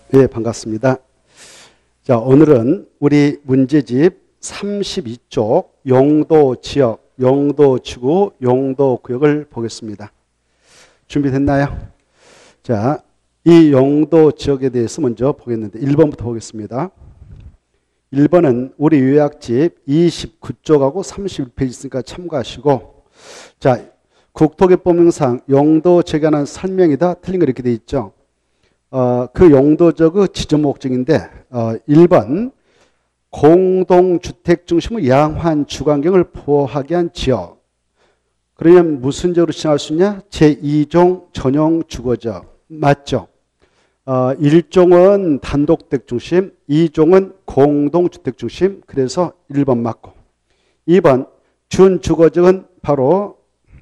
네, 반갑습니다. 자, 오늘은 우리 문제집 32쪽 용도 지역, 용도 지구, 용도 구역을 보겠습니다. 준비됐나요? 자, 이 용도 지역에 대해서 먼저 보겠는데 1번부터 보겠습니다. 1번은 우리 요약집 29쪽하고 31페이지 있으니까 참고하시고, 자, 국토개법령상 용도 지역에 관한 설명이다. 틀린 거 이렇게 돼 있죠. 그 용도적 지정 목적인데 1번 공동주택 중심의 양환 주거환경을 보호하기 위한 지역. 그러면 무슨 지역으로 지정할 수 있냐? 제2종 전용 주거지역. 맞죠? 1종은 단독주택 중심, 2종은 공동주택 중심. 그래서 1번 맞고. 2번 준주거지역은 바로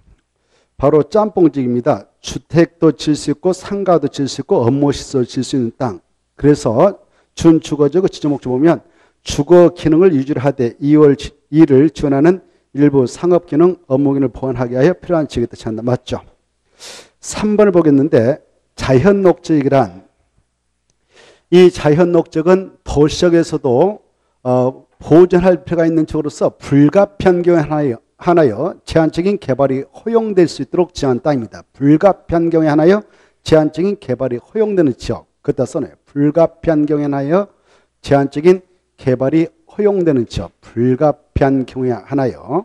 짬뽕지역입니다. 주택도 질 수 있고 상가도 질 수 있고 업무시설 질 수 있는 땅. 그래서 준주거지역 지정 목적 보면 주거 기능을 유지를 하되 이를 지원하는 일부 상업기능, 업무기능을 보완하기 위하여 필요한 지역에 뜻한다. 맞죠? 3번을 보겠는데 자연녹지역이란, 이 자연녹지역은 도시역에서도 보존할 필요가 있는 지역으로서 불가피한 경우에 하나여 제한적인 개발이 허용될 수 있도록 지정한 땅입니다. 불가피한 경우에 하나여 제한적인 개발이 허용되는 지역. 그것다 써놔요. 불가피한 경우에 하나여 제한적인 개발이 허용되는 지역. 불가피한 경우에 하나여.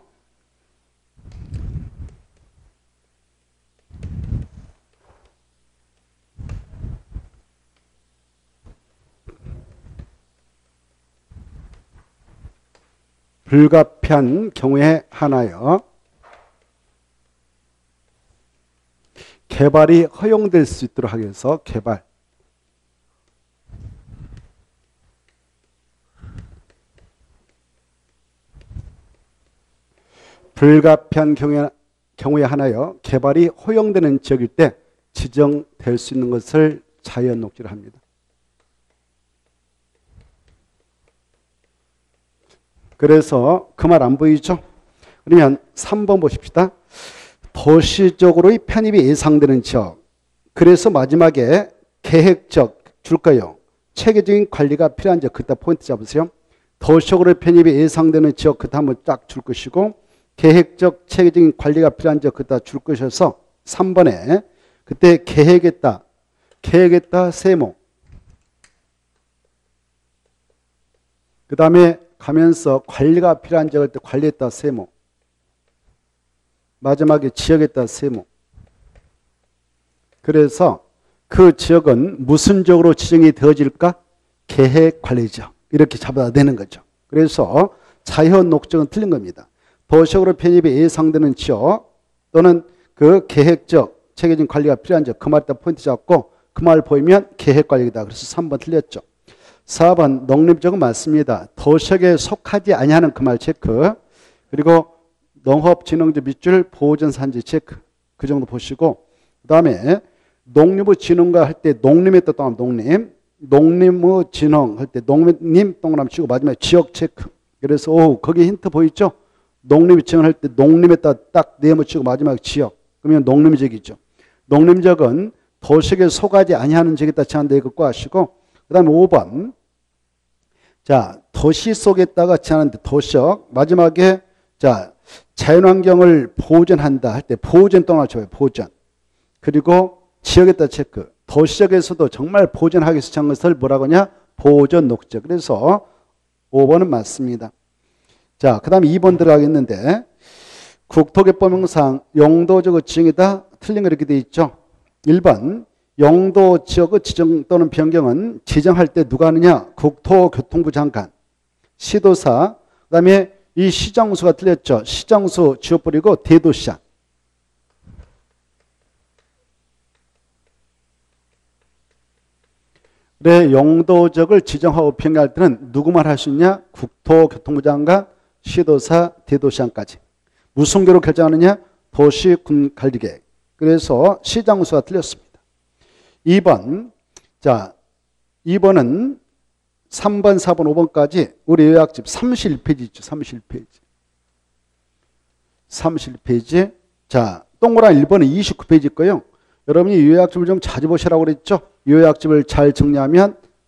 불가피한 경우에 하나여 개발이 허용될 수 있도록 하기 위해서 개발. 불가피한 경우에 하나여 개발이 허용되는 지역일 때 지정될 수 있는 것을 자연녹지라 합니다. 그래서 그 말 안 보이죠? 그러면 3번 보십시다. 도시적으로의 편입이 예상되는 지역. 그래서 마지막에 계획적 줄까요? 체계적인 관리가 필요한 지역. 그때 포인트 잡으세요. 도시적으로의 편입이 예상되는 지역. 그때 한번 쫙 줄 것이고, 계획적 체계적인 관리가 필요한 지역. 그때 줄 것이어서 3번에 그때 계획했다 세모. 그 다음에 가면서 관리가 필요한 지역을 때 관리했다 세모. 마지막에 지역했다 세모. 그래서 그 지역은 무슨 지역으로 지정이 되어질까? 계획관리지역. 이렇게 잡아야 되는 거죠. 그래서 자연녹지역은 틀린 겁니다. 도시적으로 편입이 예상되는 지역 또는 그 계획적 체계적인 관리가 필요한 지역. 그 말 때 포인트 잡고 그 말 보이면 계획관리이다. 그래서 3번 틀렸죠. 4번 농림지역은 맞습니다. 도시역에 속하지 아니하는 그 말 체크. 그리고 농업진흥지 밑줄 보존산지 체크. 그 정도 보시고, 그 다음에 농림부 진흥과 할 때 농림에 뜻 동그라미 농림, 농림부 진흥 할 때 농림 동그라미 치고 마지막에 지역 체크. 그래서 거기 힌트 보이죠? 농림부 진흥 할 때 농림에다 딱 네모 치고 마지막에 지역. 그러면 농림지역이죠. 농림지역은 도시역에 속하지 아니하는 지역에다 제한되어 있고 하시고, 그 다음에 5번. 자, 도시 속에다가 제한하는데 도시역. 마지막에, 자, 자연환경을 보존한다 할 때 보존 동그라미 쳐요. 보존. 그리고 지역에다 체크. 도시역에서도 정말 보존하기 위해서 제한 것을 뭐라고 하냐? 보존 녹지역. 그래서 5번은 맞습니다. 자, 그 다음에 2번 들어가겠는데, 국토개법령상 용도적 지정이다. 틀린 거 이렇게 돼 있죠. 1번. 용도 지역의 지정 또는 변경은 지정할 때 누가 하느냐? 국토교통부 장관, 시도사, 그 다음에 이 시정수가 틀렸죠. 시정수 지워버리고 대도시장. 그래, 용도 지역을 지정하고 변경할 때는 누구만 할 수 있냐? 국토교통부 장관, 시도사, 대도시장까지. 무슨 계로 결정하느냐? 도시군관리계획. 그래서 시정수가 틀렸습니다. 2번. 자, 2번은 3번, 4번, 5번까지 우리 요약집 31페이지 있죠. 31페이지. 31페이지. 자, 동그란 1번은 29페이지 있고요. 여러분이 요약집을 좀 자주 보시라고 그랬죠. 요약집을 잘 정리하면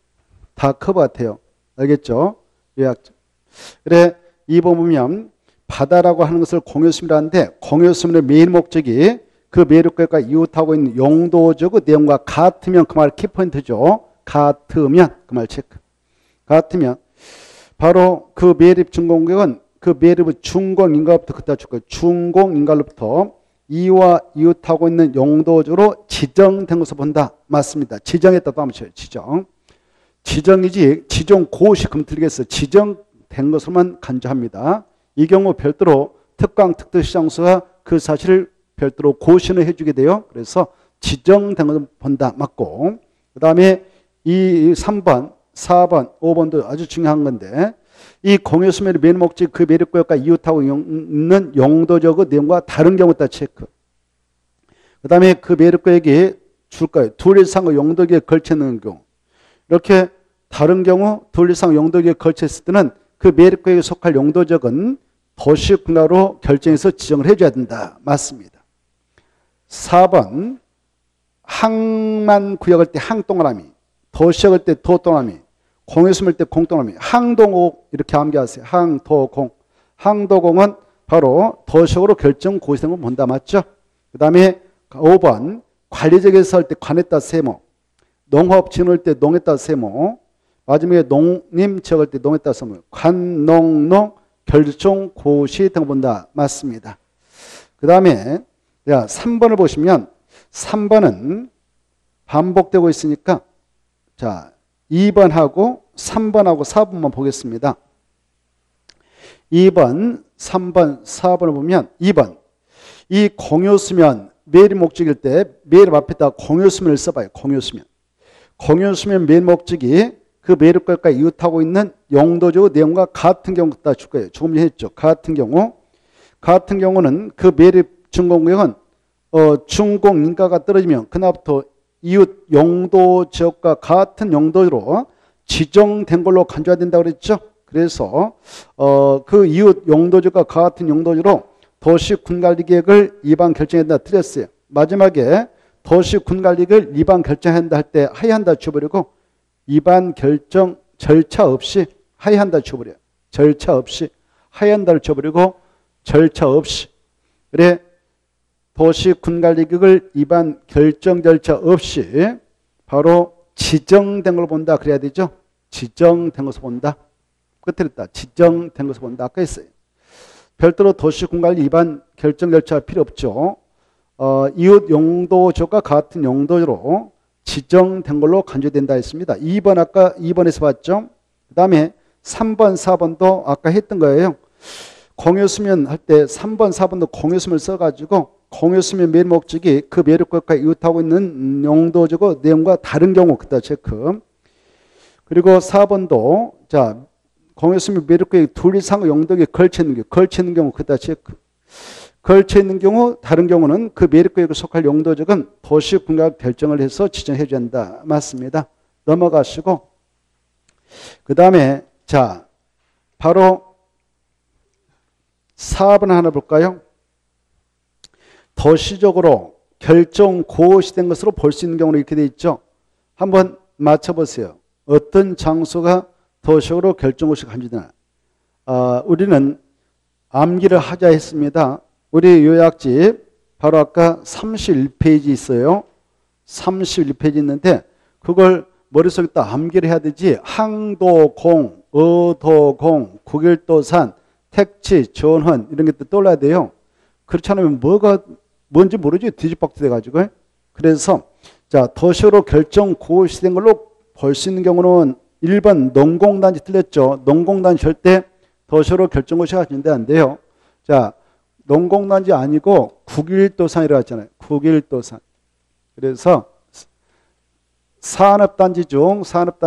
다 커버가 돼요. 알겠죠? 요약적. 그래 2번 보면 바다라고 하는 것을 공유수민이라 하는데 공유수민의 메인 목적이 그 매력과 이웃하고 있는 용도적 내용과 같으면 그 말 키포인트죠. 같으면 그 말 체크. 같으면 바로 그 매립 준공격은 그 매립의 준공인가로부터 그때 줄 거예요. 준공인가로부터 이와 이웃하고 있는 용도적으로 지정된 것을 본다. 맞습니다. 지정했다도 한번 쳐요. 지정. 지정이지 지정 고시 금 틀리겠어요. 지정된 것으로만 간주합니다. 이 경우 별도로 특강 특별시장소가 그 사실을 별도로 고시를 해주게 돼요. 그래서 지정된 것을 본다. 맞고 그 다음에 이 3번 4번 5번도 아주 중요한 건데 이 공유수매의 메인 목적 그 매력구역과 이웃하고 있는 용도적 내용과 다른 경우 다 체크. 그 다음에 그 매력구역이 줄 거예요. 둘 이상의 용도기에 걸쳐 있는 경우. 이렇게 다른 경우 둘 이상 용도기에 걸쳐 있을 때는 그 매력구역에 속할 용도적은 도시군가로 결정해서 지정을 해줘야 된다. 맞습니다. 4번 항만 구역할 때 항동그라미, 도시역할 때 도동그라미, 공유수매일 때 공동그라미, 항동옥 이렇게 암기하세요. 항도공. 항도공은 바로 도시역으로 결정 고시된 걸 본다. 맞죠? 그 다음에 5번 관리적에서 할 때 관했다 세모, 농업 지원할 때 농했다 세모, 마지막에 농림 지역할 때 농했다 세모, 관농농 결정 고시 등 본다. 맞습니다. 그 다음에 3번을 보시면 3번은 반복되고 있으니까 자 2번하고 3번하고 4번만 보겠습니다. 2번, 3번, 4번을 보면 2번 이 공유수면 매립 목적일 때 매립 앞에다 공유수면을 써봐요. 공유수면. 공유수면 매립 목적이 그 매립과 이웃하고 있는 용도적 내용과 같은 경우 다 줄 거예요. 조금 전에 했죠. 같은 경우는 그 매립 준공구역은 준공인가가 떨어지면 그날부터 이웃 용도 지역과 같은 용도로 지정된 걸로 간주해야 된다고 그랬죠. 그래서 그 이웃 용도 지역과 같은 용도로 도시군관리계획을 위반 결정한다 틀렸어요. 마지막에 도시군관리계획을 위반 결정한다 할 때 하야한다 줘버리고 위반 결정 절차 없이 하야한다 줘버려요. 절차 없이 하야한다를 줘버리고 절차 없이. 그래 도시군관리계획을 위반 결정 절차 없이 바로 지정된 걸 본다 그래야 되죠. 지정된 것을 본다. 끝에 있다. 지정된 것을 본다. 아까 했어요. 별도로 도시군관리 위반 결정 절차 필요 없죠. 이웃 용도조가 같은 용도로 지정된 걸로 간주된다 했습니다. 2번 아까 2번에서 봤죠. 그 다음에 3번 4번도 아까 했던 거예요. 공유수면 할 때 3번 4번도 공유수면을 써가지고 공유수면 매립 목적이 그 매력구역과 이웃하고 있는 용도적 내용과 다른 경우 그다 체크. 그리고 4번도 자 공유수면 매력구역이 둘 이상의 용도에 걸쳐 있는 경우 그다 체크. 걸쳐 있는 경우 다른 경우는 그 매립구역에 속할 용도적은 도시군각 결정을 해서 지정해 줘야 한다. 맞습니다. 넘어가시고 그 다음에 자 바로 4번 하나 볼까요? 도시적으로 결정 고시된 것으로 볼 수 있는 경우는 이렇게 되어 있죠. 한번 맞춰보세요. 어떤 장소가 도시적으로 결정 고시가 간주되나. 우리는 암기를 하자 했습니다. 우리 요약집 바로 아까 31페이지 있어요. 31페이지 있는데 그걸 머릿속에다 암기를 해야 되지. 항도공, 어도공, 국일도산, 택지, 전헌 이런 것도 떠올라야 돼요. 그렇지 않으면 뭐가 뭔지 모르죠. 뒤집박지 돼가지고. 그래서 자 도시로 결정 고시된 걸로 볼 수 있는 경우는 1번 농공단지 틀렸죠. 농공단지 절대 도시로 결정 고시가 진대 안 돼요. 자 농공단지 아니고 국일도산이라고 했잖아요. 국일도산. 그래서 산업단지 중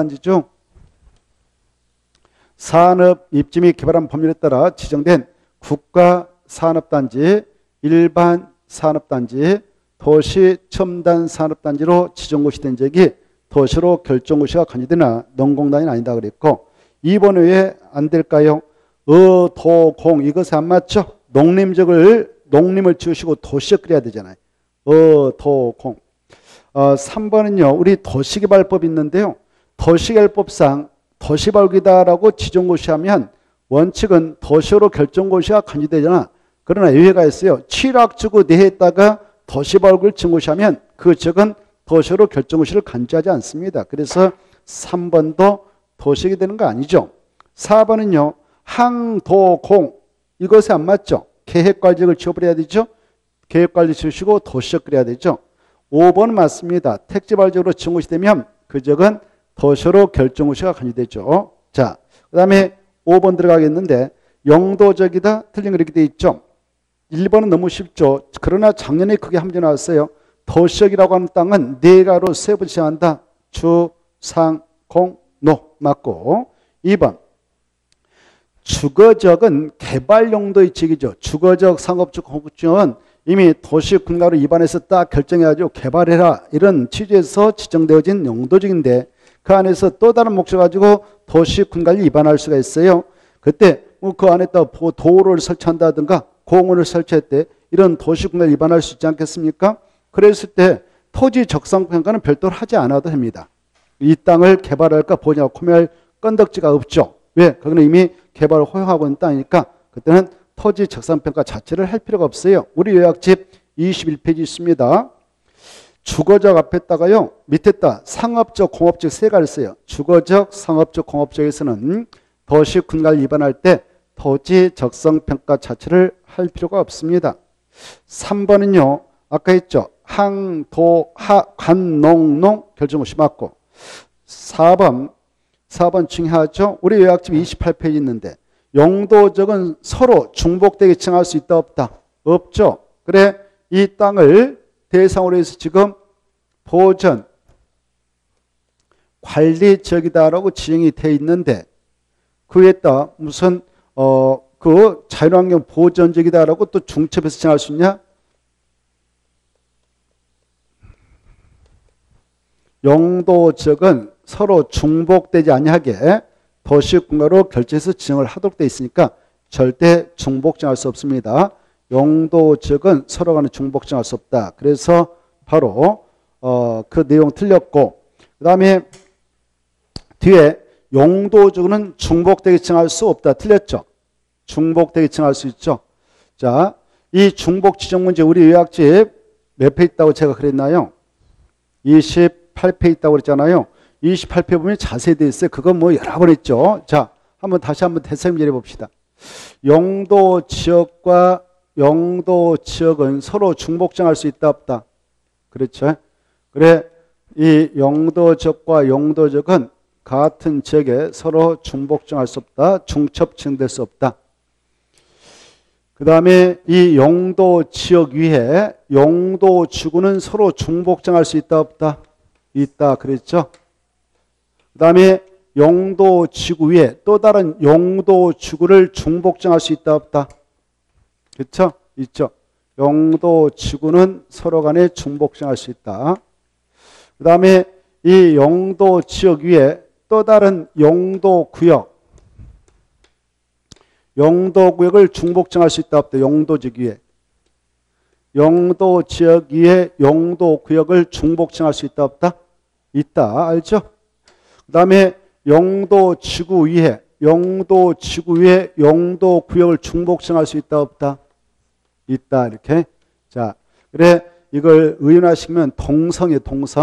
산업 입지 및 개발한 법률에 따라 지정된 국가산업단지, 일반 산업단지, 도시첨단산업단지로 지정고시된 적이 도시로 결정고시가 간주되나 농공단이 아니다 그랬고 2번 외에 안 될까요? 어도공 이것에 안 맞죠? 농림을 지으시고 도시역 그려야 되잖아요. 어도공. 3번은요. 우리 도시개발법이 있는데요. 도시개발법상 도시발구이다라고 지정고시하면 원칙은 도시로 결정고시가 간주되잖아. 그러나 예외가 있어요. 취락지구 내에다가 도시발구를 증고시하면 그 지역은 도시로 결정고시를 간주하지 않습니다. 그래서 3번도 도시가 되는 거 아니죠. 4번은요. 항도공 이것에 안 맞죠. 계획관리지역을 지어버려야 되죠. 계획관리 지으시고 도시적 그래야 되죠. 5번 맞습니다. 택지발지역으로 증고시 되면 그 지역은 도시로 결정고시가 간주되죠. 자, 그 다음에 5번 들어가겠는데 영도적이다 틀린 거 이렇게 돼 있죠. 1번은 너무 쉽죠. 그러나 작년에 크게 한 문제 나왔어요. 도시적이라고 하는 땅은 네 가로 세부 지정한다. 주, 상, 공, 노 맞고 2번 주거적은 개발 용도의 지역이죠. 주거적, 상업적, 공업지역은 이미 도시 군가로 입안해서 딱 결정해가지고 개발해라 이런 취지에서 지정되어진 용도적인데 그 안에서 또 다른 목적 가지고 도시 군가를 입안할 수가 있어요. 그때 뭐 그 안에다 도로를 설치한다든가 공원을 설치했대 이런 도시 군가를 입안할 수 있지 않겠습니까? 그랬을 때 토지 적성평가는 별도로 하지 않아도 됩니다. 이 땅을 개발할까 보냐 고민할 건덕지가 없죠. 왜? 거기는 이미 개발을 허용하고 있는 땅이니까 그때는 토지 적성평가 자체를 할 필요가 없어요. 우리 요약집 21페이지 있습니다. 주거적 앞에다가요. 밑에다 상업적, 공업적 세 가지를 써요. 주거적, 상업적, 공업적에서는 도시 군가를 입안할 때 토지 적성평가 자체를 할 필요가 없습니다. 3번은요. 아까 했죠. 항, 도, 하, 관, 농, 농 결정고시 맞고 4번 중요하죠. 우리 요약집 28페이지 있는데 용도적은 서로 중복되게 칭할 수 있다 없다? 없죠. 그래 이 땅을 대상으로 해서 지금 보전 관리 지역이다라고 지정이 돼 있는데 그 위에다 무슨 그 자연환경 보전 지역이다라고 또 중첩해서 칭할 수 있냐? 용도 지역은 서로 중복되지 아니하게 도시군가로 결정해서 지정을 하도록 되어 있으니까 절대 중복정할 수 없습니다. 용도 지역은 서로 간에 중복정할 수 없다. 그래서 바로 그 내용 틀렸고 그 다음에 뒤에 용도 지역은 중복되게 지정할 수 없다. 틀렸죠. 중복되게 지정할 수 있죠. 자, 이 중복 지정 문제 우리 요약집 몇 페이지 있다고 제가 그랬나요? 28페이지 있다고 그랬잖아요. 28페이지 보면 자세히 되어 있어요. 그건 뭐 여러 번 했죠. 자, 다시 한번 대설명해 봅시다. 용도 지역과 용도 지역은 서로 중복정할 수 있다 없다? 그렇죠. 그래 이 용도 지역과 용도 지역은 같은 지역에 서로 중복정할 수 없다. 중첩정될 수 없다. 그 다음에 이 용도 지역 위에 용도 지구는 서로 중복정할 수 있다 없다? 있다 그랬죠. 그 다음에 용도 지구 위에 또 다른 용도 지구를 중복정할 수 있다 없다? 그렇죠? 있죠. 용도 지구는 서로 간에 중복정할 수 있다. 그 다음에 이 용도 지역 위에 또 다른 용도 구역을 중복정할 수 있다 없다? 용도 지역 위에 용도 지역 위에 용도 구역을 중복정할 수 있다 없다? 있다. 알죠? 그 다음에 용도 지구 위에 용도 구역을 중복정할 수 있다 없다? 있다. 이렇게. 자, 그래 이걸 의연화시키면 동성이에요.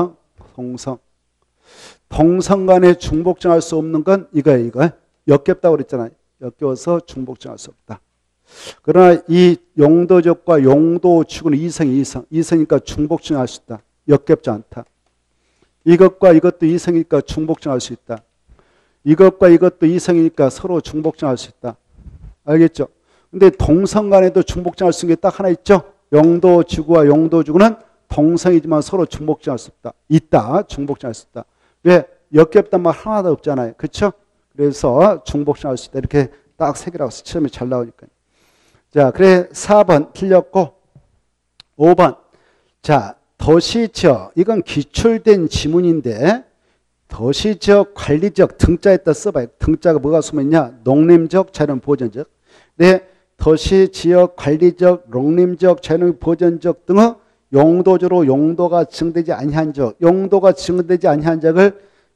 동성 간에 중복정할 수 없는 건 이거예요. 이거. 역겹다고 그랬잖아요. 역겨워서 중복정할 수 없다. 그러나 이 용도적과 용도 지구는 이성이니까 중복정할 수 있다. 역겹지 않다. 이것과 이것도 이성이니까 중복정할 수 있다. 이것과 이것도 이성이니까 서로 중복정할 수 있다. 알겠죠? 근데 동성 간에도 중복정할 수 있는 게 딱 하나 있죠? 용도 지구와 용도 지구는 동성이지만 서로 중복정할 수 없다. 있다. 중복정할 수 있다. 왜? 역겹단 말 하나도 없잖아요. 그렇죠? 그래서 중복정할 수 있다. 이렇게 딱 세 개라고 시험에 잘 나오니까요. 자, 그래 4번 틀렸고 5번. 자, 도시지역. 이건 기출된 지문인데 도시지역, 관리지역 등자에다 써봐요. 등자가 뭐가 숨어있냐? 농림지역, 자연보전지역. 네, 도시지역, 관리지역, 농림지역, 자연보전지역 등의 용도적으로 용도가 지정되지 아니한 지역, 용도가 지정되지 아니한 지역을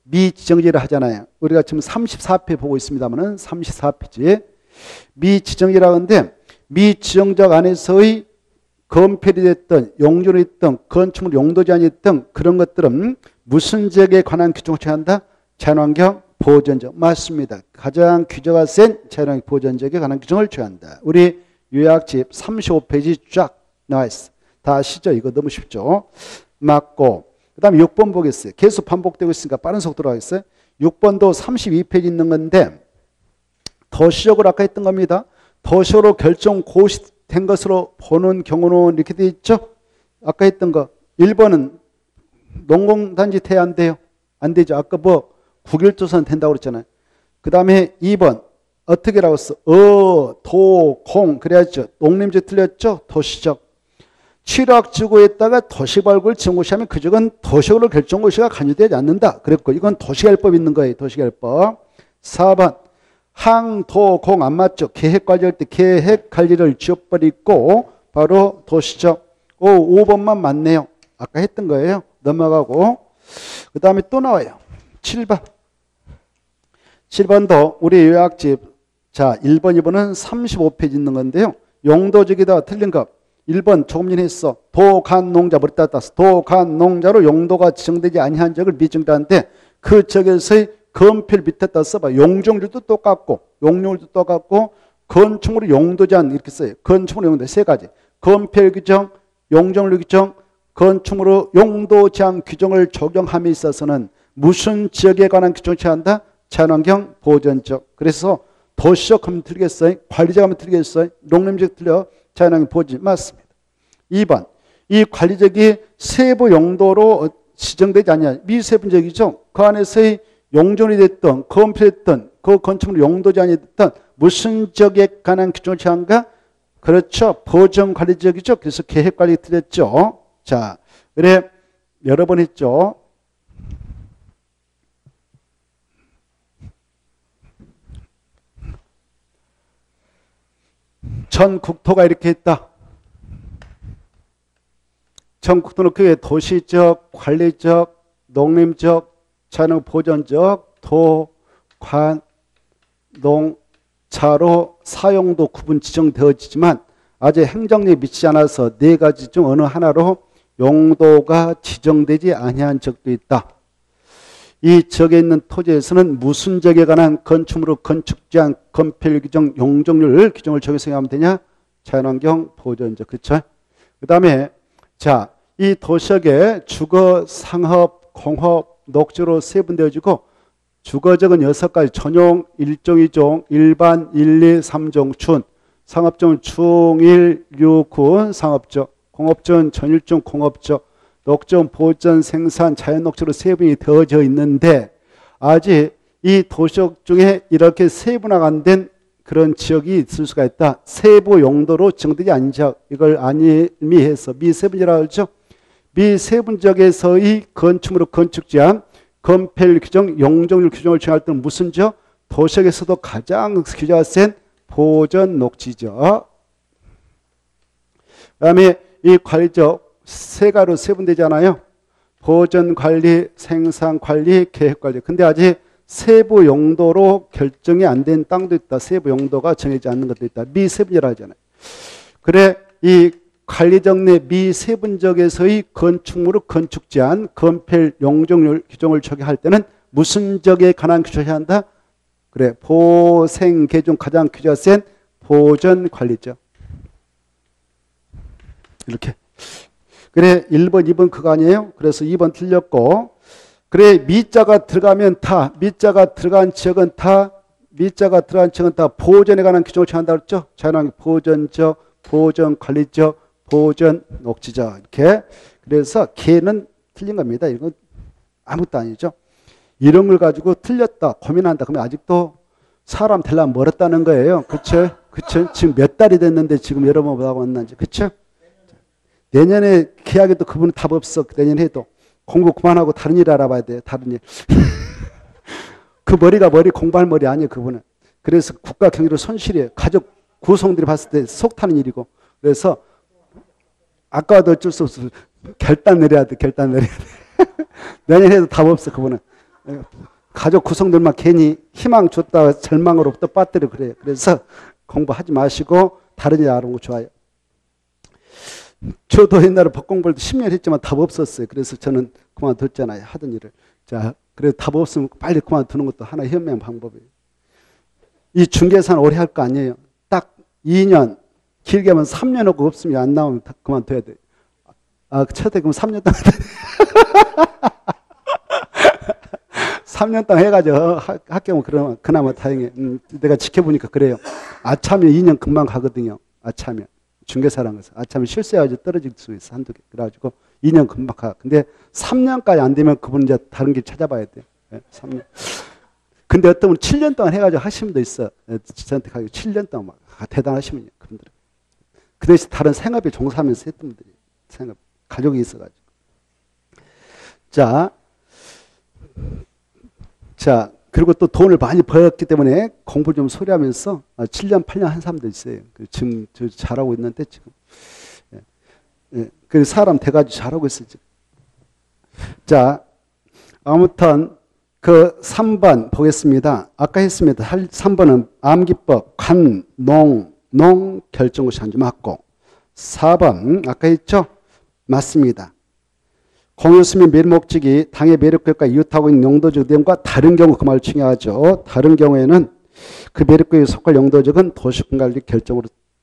미지정지를 하잖아요. 우리가 지금 34ペ보고 있습니다만은 34페이지 미지정지라고 하는데 미지정적 안에서의 건폐이 됐던 용존이 됐던 건축물 용도 제한이 됐던 그런 것들은 무슨 지역에 관한 규정을 취한다? 자연환경 보전적. 맞습니다. 가장 규제가 센 자연환경 보전적에 관한 규정을 취한다. 우리 요약집 35페이지 쫙 나와 있어. 다 아시죠? 이거 너무 쉽죠? 맞고. 그 다음에 6번 보겠어요. 계속 반복되고 있으니까 빠른 속도로 하겠어요. 6번도 32페이지 있는 건데 도시적으로 아까 했던 겁니다. 도시적으로 결정 고시된 것으로 보는 경우는 이렇게 돼 있죠? 아까 했던 거. 1번은 농공단지 태야 안 돼요. 안 되죠. 아까 뭐 국일조선 된다고 그랬잖아요. 그 다음에 2번 어떻게라고 했어? 도, 공 그래야죠. 농림지 틀렸죠? 도시적. 칠학지구에다가 도시발굴 지정고시하면 그 적은 도시적으로 결정고시가 간주되지 않는다. 그랬고 이건 도시개발법 있는 거예요. 도시개발법. 4번 항, 도, 공 안 맞죠? 계획관리할 때 계획관리를 지워버리고 바로 도시적. 5번만 맞네요. 아까 했던 거예요. 넘어가고 그 다음에 또 나와요. 7번. 7번도 우리 요약집 자 1번, 2번은 35페이지 있는 건데요. 용도적이다 틀린 거. 1번 조금 전에 했어. 도간농자 머리 따랐어. 도간농자로 용도가 지정되지 아니한 적을 미정자인데 그 적에서의 건필 밑에다 써봐. 용적률도 똑같고 용적률도 똑같고 건축물의 용도 제한 이렇게 써요. 건축물의 용도 세 가지. 건필 규정, 용적률 규정, 건축물의 용도 제한 규정을 적용함에 있어서는 무슨 지역에 관한 규정을 취한다? 자연환경 보전적. 그래서 도시적 하면 틀리겠어요? 관리적 하면 틀리겠어요? 농림지역 틀려? 자연환경 보전 맞습니다. 2번 이 관리적이 세부 용도로 지정되지 않냐. 미세분적이죠. 그 안에서의 용존이 됐던 건폐됐던 그 건축물 용도 제한이 됐던 무슨 지역에 관한 규정을 취한가? 그렇죠. 보전관리적이죠. 그래서 계획관리 틀렸죠. 자, 그래 여러 번 했죠. 전 국토가 이렇게 했다. 전 국토는 그게 도시적, 관리적, 농림적, 자연 보전적, 도, 관, 농, 자로 사용도 구분 지정되어지지만 아직 행정력에 미치지 않아서 네 가지 중 어느 하나로 용도가 지정되지 아니한 적도 있다. 이 지역에 있는 토지에서는 무슨 지역에 관한 건축물의 건축 제한, 건폐율 규정, 용적률 규정을 적용하면 되냐? 자연환경 보전적. 그렇죠? 그 다음에 자, 이 도시역에 주거, 상업, 공업, 녹지로 세분되어지고 주거적은 6가지 전용, 1종, 2종, 일반, 1, 2, 3종, 춘, 상업종은 중1, 6, 9, 상업적, 공업종은 전일종, 공업적, 녹종, 보전, 생산, 자연녹지로 세분이 되어져 있는데 아직 이 도시역 중에 이렇게 세분화가 안 된 그런 지역이 있을 수가 있다. 세부 용도로 지정되지 않은 지역, 이걸 안일미해서 미세분지라고 하죠. 미세분지역에서의 건축물의 건축 제한, 건폐율 규정, 용적률 규정을 정할 때는 무슨 지역? 도시역에서도 가장 규제가 센 보전 녹지죠. 그 다음에 이 관리적 세 가지로 세분되잖아요. 보전 관리, 생산 관리, 계획 관리. 근데 아직 세부 용도로 결정이 안 된 땅도 있다. 세부 용도가 정해지지 않는 것도 있다. 미세분지라 하잖아요. 그래 이 관리적 내 미세분적에서의 건축물의 건축 제한, 건폐 용적률 규정을 적용할 때는 무슨 적에 관한 규정을 해야 한다? 그래 보생 개중 가장 규제가 센 보전 관리적. 이렇게. 그래 1번, 2번 그거 아니에요? 그래서 2번 틀렸고 그래 미자가 들어가면 다, 미자가 들어간 지역은 다, 미자가 들어간 지역은 다 보전에 관한 규정을 취한다고 그랬죠? 자연환경 보전적, 보전관리적, 보전 녹지적 이렇게. 그래서 개는 틀린 겁니다. 이건 아무것도 아니죠. 이런 걸 가지고 틀렸다 고민한다 그러면 아직도 사람 되려면 멀었다는 거예요. 그렇죠? 그렇죠? 지금 몇 달이 됐는데 지금 여러분 뭐라고 만난지. 그렇죠? 내년에 계약에도 그분은 답 없어. 내년에 해도 공부 그만하고 다른 일 알아봐야 돼요. 다른 일. 그 머리가 공부할 머리 아니에요. 그분은. 그래서 국가 경제로 손실이에요. 가족 구성들이 봤을 때 속 타는 일이고. 그래서 아까도 어쩔 수 없어. 결단 내려야 돼. 결단 내려야 돼. 내년에 해도 답 없어. 그분은. 가족 구성들만 괜히 희망 줬다가 절망으로부터 빠뜨려 그래요. 그래서 공부하지 마시고 다른 일 알아보는 거 좋아요. 저도 옛날에 법공부를 10년 했지만 답 없었어요. 그래서 저는 그만뒀잖아요. 하던 일을. 자, 그래도 답 없으면 빨리 그만두는 것도 하나의 현명한 방법이에요. 이 중개사는 오래 할 거 아니에요. 딱 2년, 길게 하면 3년 하고 없으면 안 나오면 그만둬야 돼요. 최대 그럼 3년 동안 3년 동안 해가지고 합격하면 그러면 그나마 다행이에요. 내가 지켜보니까 그래요. 아차면 2년 금방 가거든요. 아차면. 중개사라는 것은 아차면 실수해가지고 떨어질 수 있어. 한두 개. 그래가지고 2년 금방 가. 근데 3년까지 안 되면 그분 이제 다른 길 찾아봐야 돼요. 3년. 근데 어떤 분은 7년 동안 해가지고 하시는 분도 있어. 선택하기 7년 동안 막 대단하시면요. 그분들은. 그 대신 다른 생업에 종사하면서 했던 분들이 생업. 가족이 있어가지고. 자, 그리고 또 돈을 많이 벌었기 때문에 공부를 좀 소리하면서 7년, 8년 한 사람도 있어요. 지금 저 잘하고 있는데 지금. 그 사람 돼가지고 잘하고 있어요. 지금. 자, 아무튼 그 3번 보겠습니다. 아까 했습니다. 3번은 암기법, 관, 농 결정고시 한주 맞고 4번 아까 했죠? 맞습니다. 공유수민 매력목적이 당의 매력구역과 이웃하고 있는 용도적 내용과 다른 경우 그 말을 중요하죠. 다른 경우에는 그 매력구역에 속할 용도적은 도시군관리 결정으로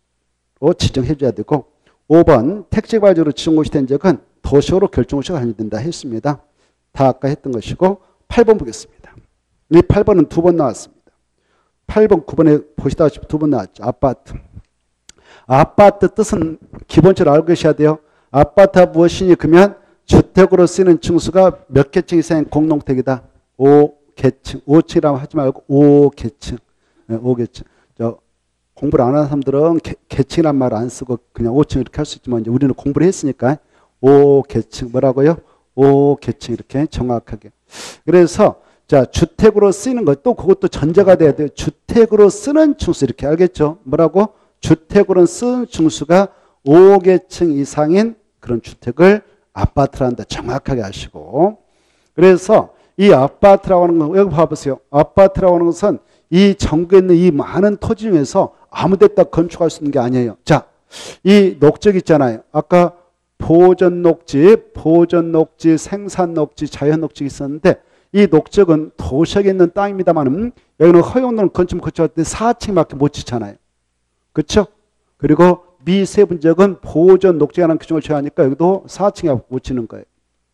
지정해 줘야 되고 5번 택지개발적으로 지정고시 된 적은 도시로 결정고시가 아니된다 했습니다. 다 아까 했던 것이고 8번 보겠습니다. 이 8번은 두 번 나왔습니다. 8번 9번에 보시다시피 두 번 나왔죠. 아파트. 아파트 뜻은 기본적으로 알고 계셔야 돼요. 아파트가 무엇이니 그러면 주택으로 쓰이는 층수가 몇 개층 이상의 공동택이다. 5개층. 5층이라고 하지 말고 5개층. 5개층. 공부를 안 하는 사람들은 개층이란 말 안 쓰고 그냥 5층 이렇게 할 수 있지만 이제 우리는 공부를 했으니까 5개층. 뭐라고요? 5개층 이렇게 정확하게. 그래서 자, 주택으로 쓰이는 것 또 그것도 전제가 돼야 돼요. 주택으로 쓰는 층수 이렇게 알겠죠? 뭐라고? 주택으로 쓰는 층수가 5개층 이상인 그런 주택을 아파트란다. 정확하게 아시고. 그래서 이 아파트라고 하는 건 여기 봐보세요. 아파트라고 하는 것은 이 전국에 있는 이 많은 토지 중에서 아무 데다 건축할 수 있는 게 아니에요. 자, 이 녹지 있잖아요. 아까 보전 녹지, 생산 녹지, 자연 녹지 있었는데 이 녹적은 도시에 있는 땅입니다만은 여기는 허용도는 건축 거쳐갈 때 4층밖에 못 짓잖아요. 그렇죠? 그리고 미세분적은 보전 녹지라는 규정을 제하니까 여기도 4층에 못 짓는 거예요.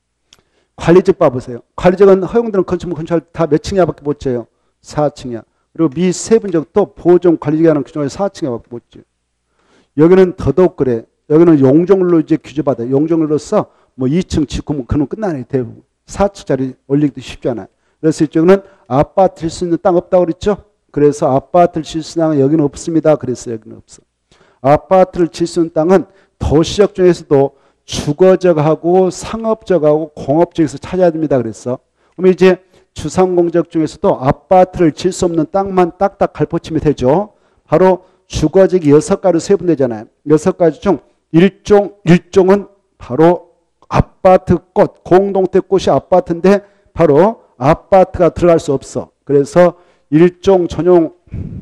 관리적 봐보세요. 관리적은 허용도는 건축 거쳐갈 때 다 몇 층이야밖에 못 져요. 4층이야. 그리고 미세분적도 보전 관리적이라는 규정을 4층에밖에 못 져요. 여기는 더더욱 그래. 여기는 용적률로 이제 규제받아요. 용적률로서 뭐 2층 짓고 뭐 그놈 끝나네 대부분. 4층짜리 올리기도 쉽지 않아요. 그래서 이쪽은 아파트 질 수 있는 땅 없다고 그랬죠. 그래서 아파트를 질 수 있는 땅은 여기는 없습니다. 그래서 여기는 없어. 아파트를 질 수 있는 땅은 도시적 중에서도 주거적하고 상업적하고 공업적에서 찾아야 됩니다. 그래서 그럼 이제 주상공적 중에서도 아파트를 질 수 없는 땅만 딱딱 갈포치면 되죠. 바로 주거적이 6가지로 세분되잖아요. 6가지 중 일종은 바로 아파트 꽃, 공동택 꽃이 아파트인데 바로 아파트가 들어갈 수 없어. 그래서 일종 전용,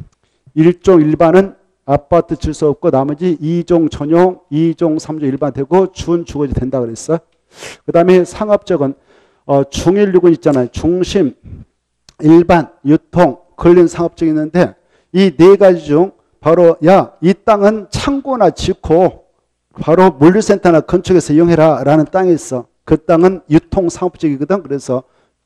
일종 일반은 아파트 질 수 없고 나머지 2종 전용, 2종, 3종 일반 되고 준주거지 된다 그랬어. 그 다음에 상업적은 중일육은 있잖아요. 중심, 일반, 유통, 걸린 상업적이 있는데 이 네 가지 중 바로 야, 이 땅은 창고나 짓고 바로 물류센터나 건축해서 이용해라 라는 땅이 있어. 그 땅은 유통 상업적이거든. 그래서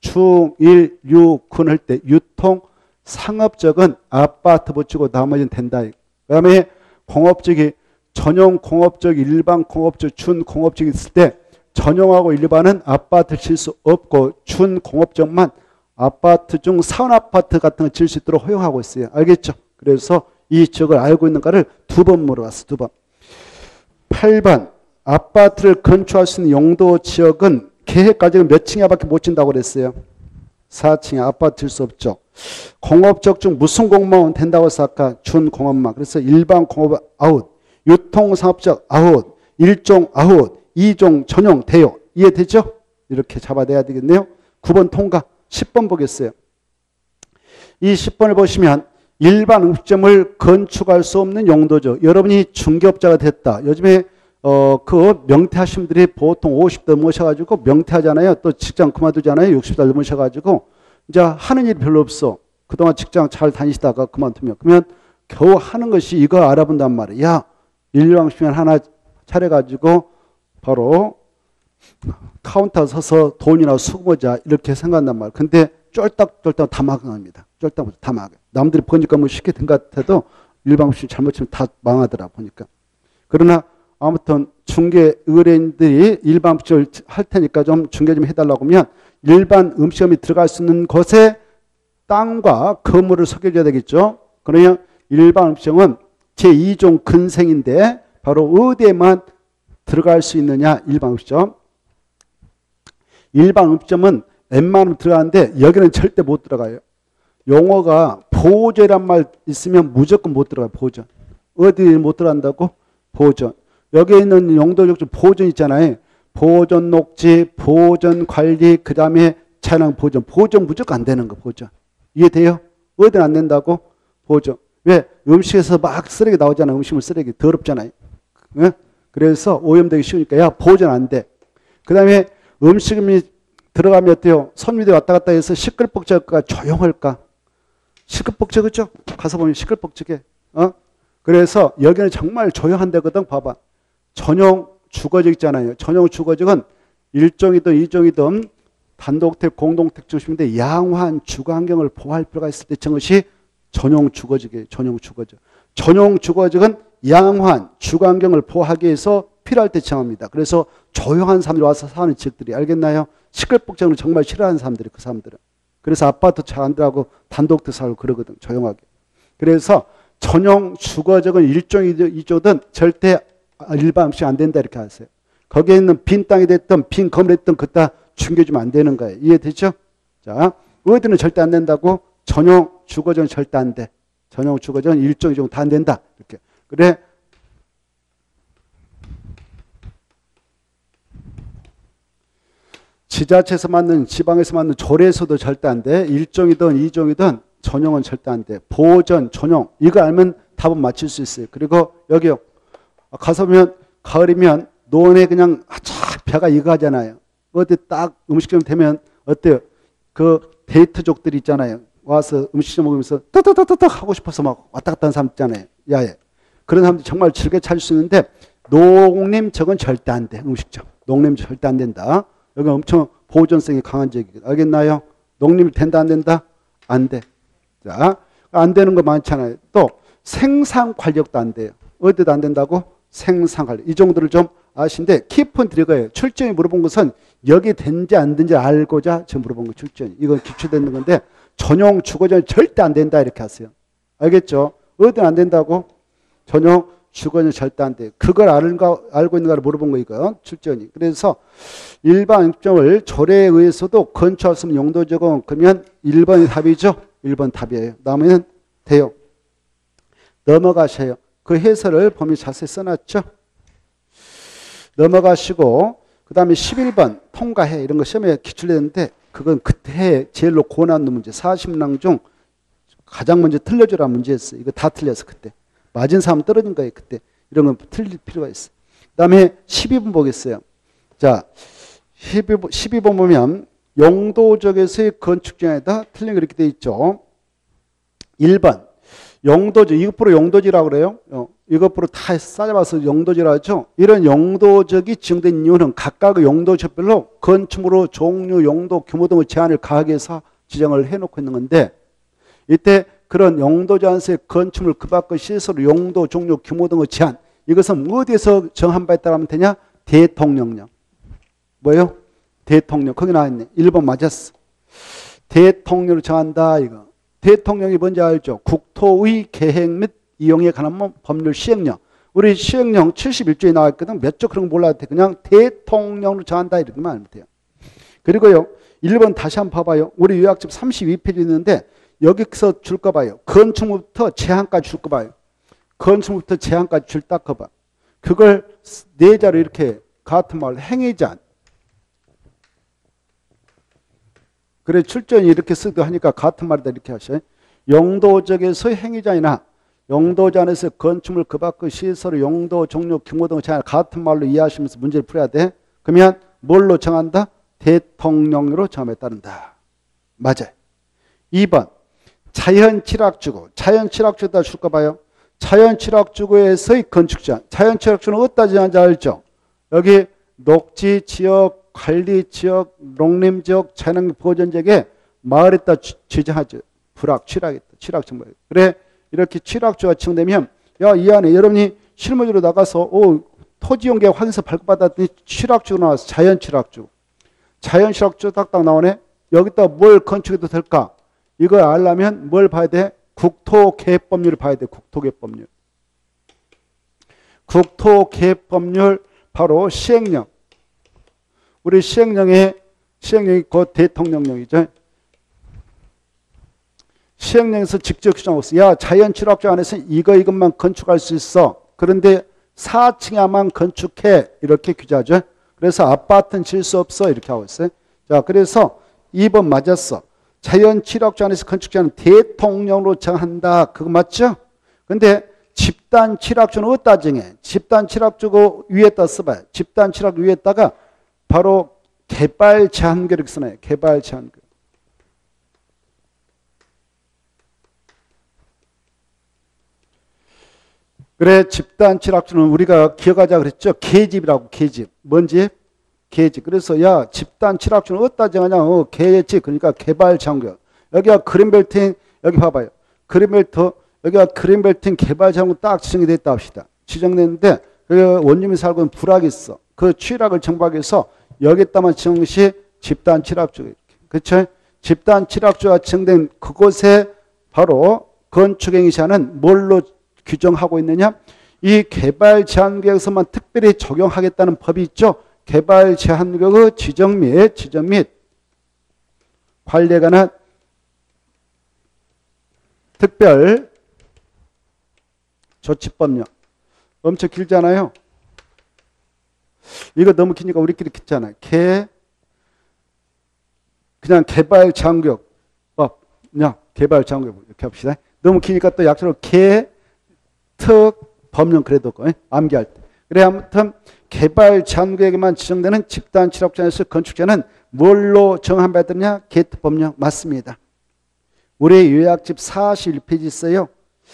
중일육군 할 때 유통 상업적은 아파트 붙이고 나머지는 된다. 그 다음에 공업적이 전용 공업적, 일반 공업적, 준공업적이 있을 때 전용하고 일반은 아파트를 질 수 없고 준공업적만 아파트 중 사원아파트 같은 거 질 수 있도록 허용하고 있어요. 알겠죠? 그래서 이 지역을 알고 있는가를 두 번 물어봤어. 두 번. 8번 아파트를 건축할 수 있는 용도 지역은 계획까지는 몇 층이야밖에 못 진다고 그랬어요. 4층에 아파트 질 수 없죠. 공업적 중 무슨 공업만 된다고 해서 아까 준공업만. 그래서 일반 공업 아웃, 유통상업적 아웃, 일종 아웃, 2종 전용 대요. 이해되죠? 이렇게 잡아내야 되겠네요. 9번 통과. 10번 보겠어요. 이 10번을 보시면 일반 음식점을 건축할 수 없는 용도죠. 여러분이 중개업자가 됐다. 요즘에 그 명퇴하신 분들이 보통 50대 넘으셔가지고 명퇴하잖아요. 또 직장 그만두잖아요. 60대 넘으셔가지고 이제 하는 일이 별로 없어. 그동안 직장 잘 다니시다가 그만두면. 그러면 겨우 하는 것이 이거 알아본단 말이야. 야, 일반식면 하나 차려가지고 바로 카운터 서서 돈이나 수고자 이렇게 생각한단 말이야. 근데 쫄딱쫄딱 다 망합니다. 쫄딱 다 망해. 남들이 보니까 뭐 쉽게 된 것 같아도 일반식 잘못치면 다 망하더라 보니까. 그러나 아무튼 중개 의뢰인들이 일반 음식을 할 테니까 좀 중개 좀 해달라고 하면 일반 음식점이 들어갈 수 있는 곳에 땅과 건물을 소개해줘야 되겠죠. 그러면 일반 음식점은 제2종 근생인데 바로 어디에만 들어갈 수 있느냐. 일반 음식점. 일반 음식점은 웬만하면 들어가는데 여기는 절대 못 들어가요. 용어가 보호전이란 말 있으면 무조건 못 들어가요. 보호전. 어디 못 들어간다고? 보호전. 여기에 있는 용도적 보호전 있잖아요. 보호전 녹지, 보호전 관리, 그 다음에 차량 보호전. 보호전 무조건 안 되는 거. 보호전. 이해돼요? 어디는 안 된다고? 보호전. 왜? 음식에서 막 쓰레기 나오잖아요. 음식물 쓰레기. 더럽잖아요. 네? 그래서 오염되기 쉬우니까 야 보호전 안 돼. 그 다음에 음식이 들어가면 어때요? 손님들이 왔다 갔다 해서 시끌벅적할까 조용할까? 시끌벅적이죠? 가서 보면 시끌벅적해. 그래서 여기는 정말 조용한 데거든. 봐봐. 전용 주거적 있잖아요. 전용 주거적은 1종이든 2종이든 단독택, 공동택 중심인데 양호한 주거 환경을 보호할 필요가 있을 때 저것이 전용 주거적이에요. 전용 주거적. 전용 주거적은 양호한 주거 환경을 보호하기 위해서 필요할 때 정합니다. 그래서 조용한 사람들이 와서 사는 지역들이 알겠나요? 시끌벅적을 정말 싫어하는 사람들이 그 사람들은. 그래서 아파트 잘 안 들어가고 단독택 살고 그러거든. 조용하게. 그래서 전용 주거적은 1종이든 2종이든 절대 일반 음식 안 된다 이렇게 하세요. 거기에 있는 빈 땅이 됐든 빈 건물이 됐든 그다 중개주면 안 되는 거예요. 이해되죠? 자, 어디는 절대 안 된다고? 전용 주거적은 절대 안 돼. 전용 주거적은 1종, 2종 다 안 된다. 이렇게. 그래. 지자체에서 만든 지방에서 만든 조례에서도 절대 안 돼. 1종이든 2종이든 전용은 절대 안 돼. 보호전, 전용. 이거 알면 답은 맞출 수 있어요. 그리고 여기요. 가서 보면 가을이면 노원에 그냥 쫙 벼가 이거 하잖아요. 어디 딱 음식점 되면 어때요? 그 데이트족들 있잖아요. 와서 음식점 먹으면서 따따따따 하고 싶어서 막 왔다 갔다 하는 사람 있잖아요. 야외. 그런 사람들 정말 즐겨 찾을 수 있는데 농림 저건 절대 안 돼. 음식점. 농림 절대 안 된다. 여기 엄청 보존성이 강한 지역이거든요. 알겠나요? 농림이 된다 안 된다? 안 돼. 자, 안 되는 거 많잖아요. 또 생산 관리력도 안 돼요. 어디도 안 된다고? 생산 관리. 이 정도를 좀 아시는데 키포인트 이거예요. 출전이 물어본 것은 여기 된지 안 된지 알고자 지금 물어본 거 출전이. 이건 기초되는 건데 전용 주거전이 절대 안 된다 이렇게 하세요. 알겠죠? 어디는 안 된다고? 전용 주거전이 절대 안 돼. 그걸 알고 있는가를 물어본 거 이거 출전이. 그래서 일반 음식점을 조례에 의해서도 건축할 수 없는 용도적은 그러면 1번이 답이죠. 1번 답이에요. 남으면 돼요. 넘어가셔요. 그 해설을 범위 자세히 써놨죠. 넘어가시고 그 다음에 11번 통과해 이런 거 시험에 기출되는데 그건 그때 제일로 고난도 문제 40랑 중 가장 먼저 틀려주라 문제였어요. 이거 다 틀려서 그때. 맞은 사람 떨어진 거예요. 그때. 이런 건 틀릴 필요가 있어요. 그 다음에 12번 보겠어요. 자, 12번 보면 용도적에서의 건축정에다 틀린 거 이렇게 돼 있죠. 1번 용도지. 이것으로 용도지라고 그래요. 이것으로 다 싸잡아서 용도지라고 하죠. 이런 용도적이 지정된 이유는 각각의 용도지별로 건축물의 종류, 용도, 규모 등의 제한을 가하기 위해서 지정을 해놓고 있는 건데 이때 그런 용도지 안에서의 건축물 그 밖의 시설, 용도, 종류, 규모 등의 제한 이것은 어디에서 정한 바에 따르면 되냐? 대통령령. 뭐예요? 대통령. 거기 나와있네. 1번 맞았어. 대통령을 정한다 이거. 대통령이 뭔지 알죠? 국토의 계획 및 이용에 관한 법률 시행령. 우리 시행령 71조에 나와있거든. 몇 조 그런 거 몰라도 돼. 그냥 대통령으로 정한다 이렇게만 알면 돼요. 그리고요. 1번 다시 한번 봐봐요. 우리 요약집 32페이지 있는데 여기서 줄 거 봐요. 건축물부터 제한까지 줄 거 봐요. 건축물부터 제한까지 줄 딱 거 봐. 그걸 네 자로 이렇게 같은 말 행위제한. 그래 출전이 이렇게 쓰도 하니까 같은 말이다 이렇게 하셔요. 용도적에서 행위자이나 용도자 안에서 건축물 그 밖의 시설, 용도, 종류, 규모 등을 같은 말로 이해하시면서 문제를 풀어야 돼. 그러면 뭘로 정한다? 대통령으로 정함에 따른다. 맞아요. 2번 자연취락주고. 자연취락주에다 줄까 봐요. 자연취락주구에서의 건축자. 자연취락주는 어디다 정하는지 알죠? 여기 녹지지역, 관리지역, 농림지역, 자연환경 보전지역에 마을에다 지정하죠. 불악, 취락했다. 취락정보. 그래 이렇게 취락주가 지정되면 야, 이 안에 여러분이 실무지로 나가서 토지용계 확인서 발급받았더니 취락주가 나와서 자연취락주. 자연취락주 딱딱 나오네. 여기다 뭘 건축해도 될까? 이걸 알려면 뭘 봐야 돼? 국토계획법률을 봐야 돼. 국토계획법률. 국토계획법률 바로 시행령. 우리 시행령이 곧 대통령령이죠. 시행령에서 직접 규정하고 있어. 야, 자연취락주 안에서 이것만 건축할 수 있어. 그런데 4층에만 건축해. 이렇게 규정하죠. 그래서 아파트는 질 수 없어. 이렇게 하고 있어요. 자, 그래서 2번 맞았어. 자연취락주 안에서 건축자는 대통령으로 정한다. 그거 맞죠? 근데 집단취락주는 어디다 정해? 집단취락주 위에다 써봐요. 집단취락주 위에다가 바로 개발제한구 이렇게 써놔요. 개발제한구. 그래 집단취락주는 우리가 기억하자 그랬죠. 계집이라고. 계집. 뭔지? 계집. 그래서 야 집단취락주는 어디다 정하냐? 계집. 그러니까 개발제한구. 여기가 그린벨트. 여기 봐봐요. 그린벨트. 여기가 그린벨트 개발제한구 딱 지정이 됐다 합시다. 지정됐는데 원주민 살고 있는 불악이 있어. 그 취락을 정박하기 위해서 여기다만 지정한 것이 집단취락주. 그렇죠? 집단취락주가 지정된 그곳에 바로 건축행위자는 뭘로 규정하고 있느냐? 이 개발제한구역에서만 특별히 적용하겠다는 법이 있죠. 개발제한구역의 지정 및 관리에 관한 특별 조치법령. 엄청 길잖아요. 이거 너무 기니까 우리끼리 겠잖아요. 그냥 개발제한구역법. 그냥 개발제한구역 이렇게 합시다. 너무 기니까 또 약속으로 특법령 그래도 암기할 때. 그래 아무튼 개발제한구역에만 지정되는 집단취락주에서 건축자는 뭘로 정한 바 있느냐? 개특법령 맞습니다. 우리 요약집 41페이지 있어요.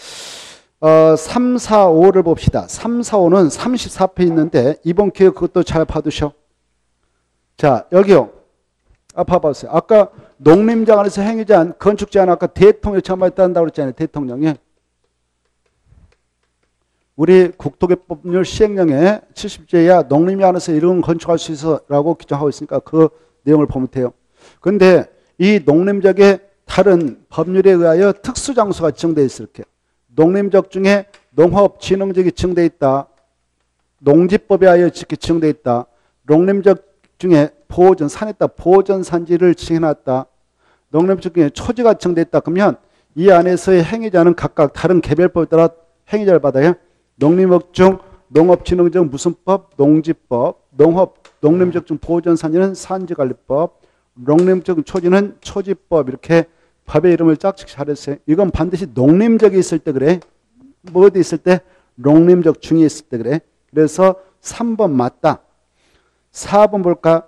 3, 4, 5를 봅시다. 3, 4, 5는 34페이지 있는데 이번 기회에 그것도 잘 봐두셔. 자 여기요. 봐보세요. 아까 농림장 안에서 행위자한 건축자는 아까 대통령이 정한다고 그랬잖아요. 대통령이. 우리 국토개법률 시행령에 70조야 농림장 안에서 이런 건축할 수 있어라고 규정하고 있으니까 그 내용을 보면 돼요. 그런데 이 농림적의 다른 법률에 의하여 특수장소가 지정되어 있을 게 농림적 중에 농업진흥적이 지정되어 있다. 농지법에 의하여 지정되어 있다. 농림적 중에 보호전, 산에다 보호전산지를 지정해놨다. 농림적 중에 초지가 지정되어 있다. 그러면 이 안에서의 행위자는 각각 다른 개별법에 따라 행위자를 받아요. 농림업 중 농업진흥적 무슨 법? 농지법. 농림적 중 보호전산지는 산지관리법. 농림적 초지는 초지법. 이렇게 법의 이름을 짝짝 잘했어요. 이건 반드시 농림적이 있을 때 그래. 뭐 어디 있을 때? 농림적 중에 있을 때 그래. 그래서 3번 맞다. 4번 볼까?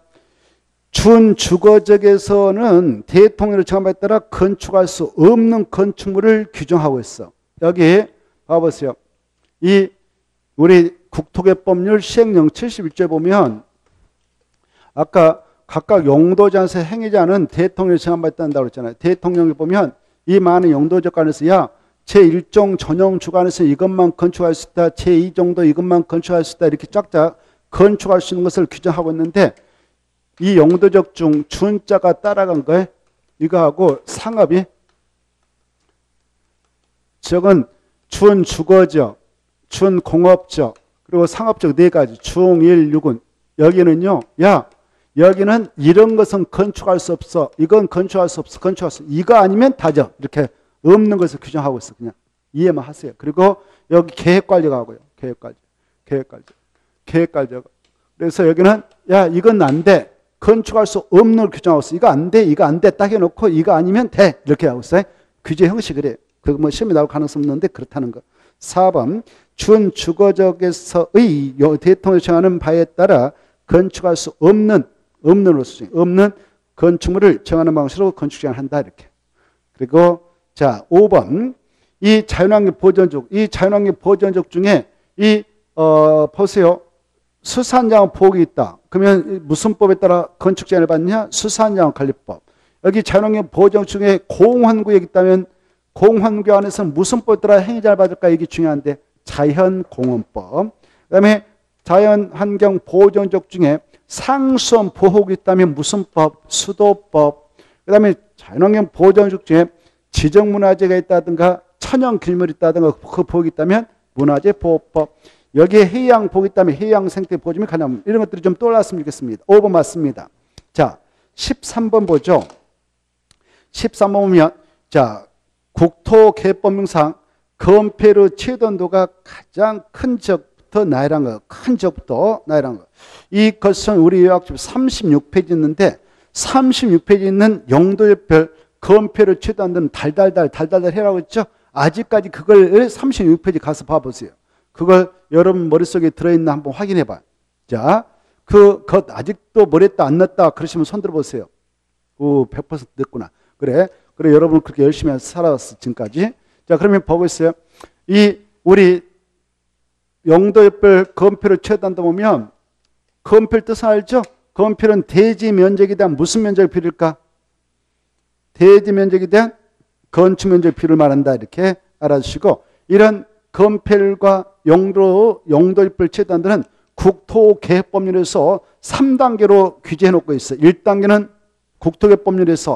준주거적에서는 대통령을 정한 바에 따라 건축할 수 없는 건축물을 규정하고 있어. 여기 봐보세요. 이 우리 국토개법률 시행령 71조에 보면 아까 각각 용도자에서 행위자는 대통령이 정한 바 있다고 그랬잖아요. 대통령이 보면 이 많은 용도적 관에서 야 제1종 전용 주관에서 이것만 건축할 수 있다. 제2종도 이것만 건축할 수 있다. 이렇게 쫙쫙 건축할 수 있는 것을 규정하고 있는데 이 용도적 중 준자가 따라간 거에 이거하고 상업이 적은 준주거적, 준공업적 그리고 상업적 네 가지 중1, 6은 여기는요. 야 여기는 이런 것은 건축할 수 없어. 이건 건축할 수 없어. 건축할 수 없어. 이거 아니면 다져. 이렇게 없는 것을 규정하고 있어. 그냥 이해만 하세요. 그리고 여기 계획관리가 하고요. 계획관리. 그래서 여기는 야 이건 안 돼. 건축할 수 없는 걸 규정하고 있어. 이거 안 돼. 이거 안 돼. 딱 해놓고 이거 아니면 돼. 이렇게 하고 있어요. 규제 형식이 그래. 그거 뭐 시험에 나올 가능성 없는데 그렇다는 거. 4번 준 주거적에서의 대통령이 정하는 바에 따라 건축할 수 없는 건축물을 정하는 방식으로 건축 제한을 한다 이렇게. 그리고 자 5번 이 자연환경 보전적 이 자연환경 보전적 중에 이 보세요. 수산자원 보호가 있다. 그러면 무슨 법에 따라 건축 제한을 받느냐? 수산자원 관리법. 여기 자연환경 보전 중에 공환구역이 있다면 공환구역 안에서는 무슨 법에 따라 행위자를 받을까? 이게 중요한데 자연공원법. 그 다음에 자연환경 보전적 중에 상수원 보호가 있다면 무슨 법? 수도법. 그 다음에 자연환경 보전적 중에 지정문화재가 있다든가 천연길물이 있다든가 그 보호가 있다면 문화재 보호법. 여기에 해양 보호가 있다면 해양 생태 보호점이 가능. 이런 것들이 좀 떠올랐으면 좋겠습니다. 5번 맞습니다. 자, 13번 보죠. 13번 보면 자 국토개법명상 건폐로 채던도가 가장 큰 지역부터 나열한 거. 큰 지역부터 나열한 거. 이것은 우리 요약집 36페이지 있는데 36페이지 있는 용도별 건폐로 채도한 달달달 해라고 했죠. 아직까지 그걸 36페이지 가서 봐보세요. 그걸 여러분 머릿속에 들어있나 한번 확인해 봐요. 자, 그것 아직도 뭐랬다 안 났다 그러시면 손 들어보세요. 100% 됐구나. 그래 여러분 그렇게 열심히 살아왔어 지금까지. 자, 그러면 보고 있어요. 이 우리 용도별 건폐로 채도한다 보면 건폐 뜻은 알죠? 건폐는 대지 면적에 대한 무슨 면적을 비례할까? 대지 면적에 대한 건축 면적 비율을 말한다 이렇게 알아주시고, 이런 건폐율과 용도입을 채도한 데는 국토계획법률에서 3단계로 규제해 놓고 있어요. 1단계는 국토계획법률에서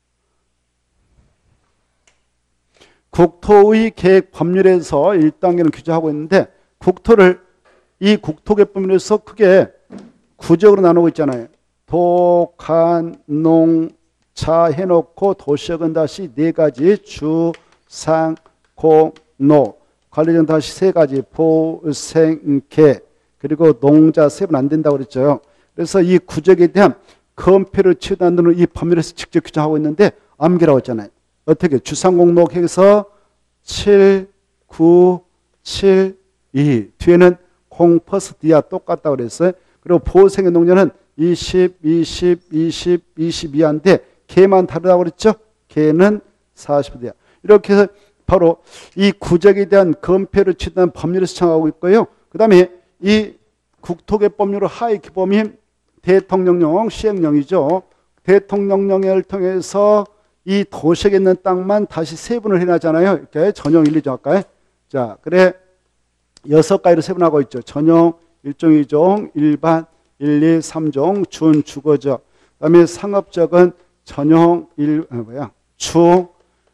국토의 계획법률에서 1단계는 규제하고 있는데 이 국토계획법률에서 크게 구적으로 나누고 있잖아요. 도, 간, 농, 자 해놓고 도시역은 다시 4가지 주, 상, 공, 노. 관리적은 다시 3가지 보, 생, 개. 그리고 농자 3번 안 된다고 그랬죠. 그래서 이 구적에 대한 건폐를 채도하는 이 법률에서 직접 규정하고 있는데 암기라고 했잖아요. 어떻게? 주상공록에서 7, 9, 7, 2. 뒤에는 공퍼스디아 똑같다고 그랬어요. 그리고 보호생의 농자는 20, 20, 20, 22인데 개만 다르다고 그랬죠? 개는 40이야. 이렇게 해서 바로 이 구적에 대한 건폐를 취하는 법률을 시청하고 있고요. 그 다음에 이 국토계법률의 하위 규범이 대통령령 시행령이죠. 대통령령을 통해서 이 도시에 있는 땅만 다시 세분을 해놨잖아요. 이렇게 전용 1, 2종 할까요? 자, 그래 6가지로 세분하고 있죠. 전용 1종, 2종, 일반 1, 2, 3종, 준, 주거적. 그 다음에 상업적은 전용 1,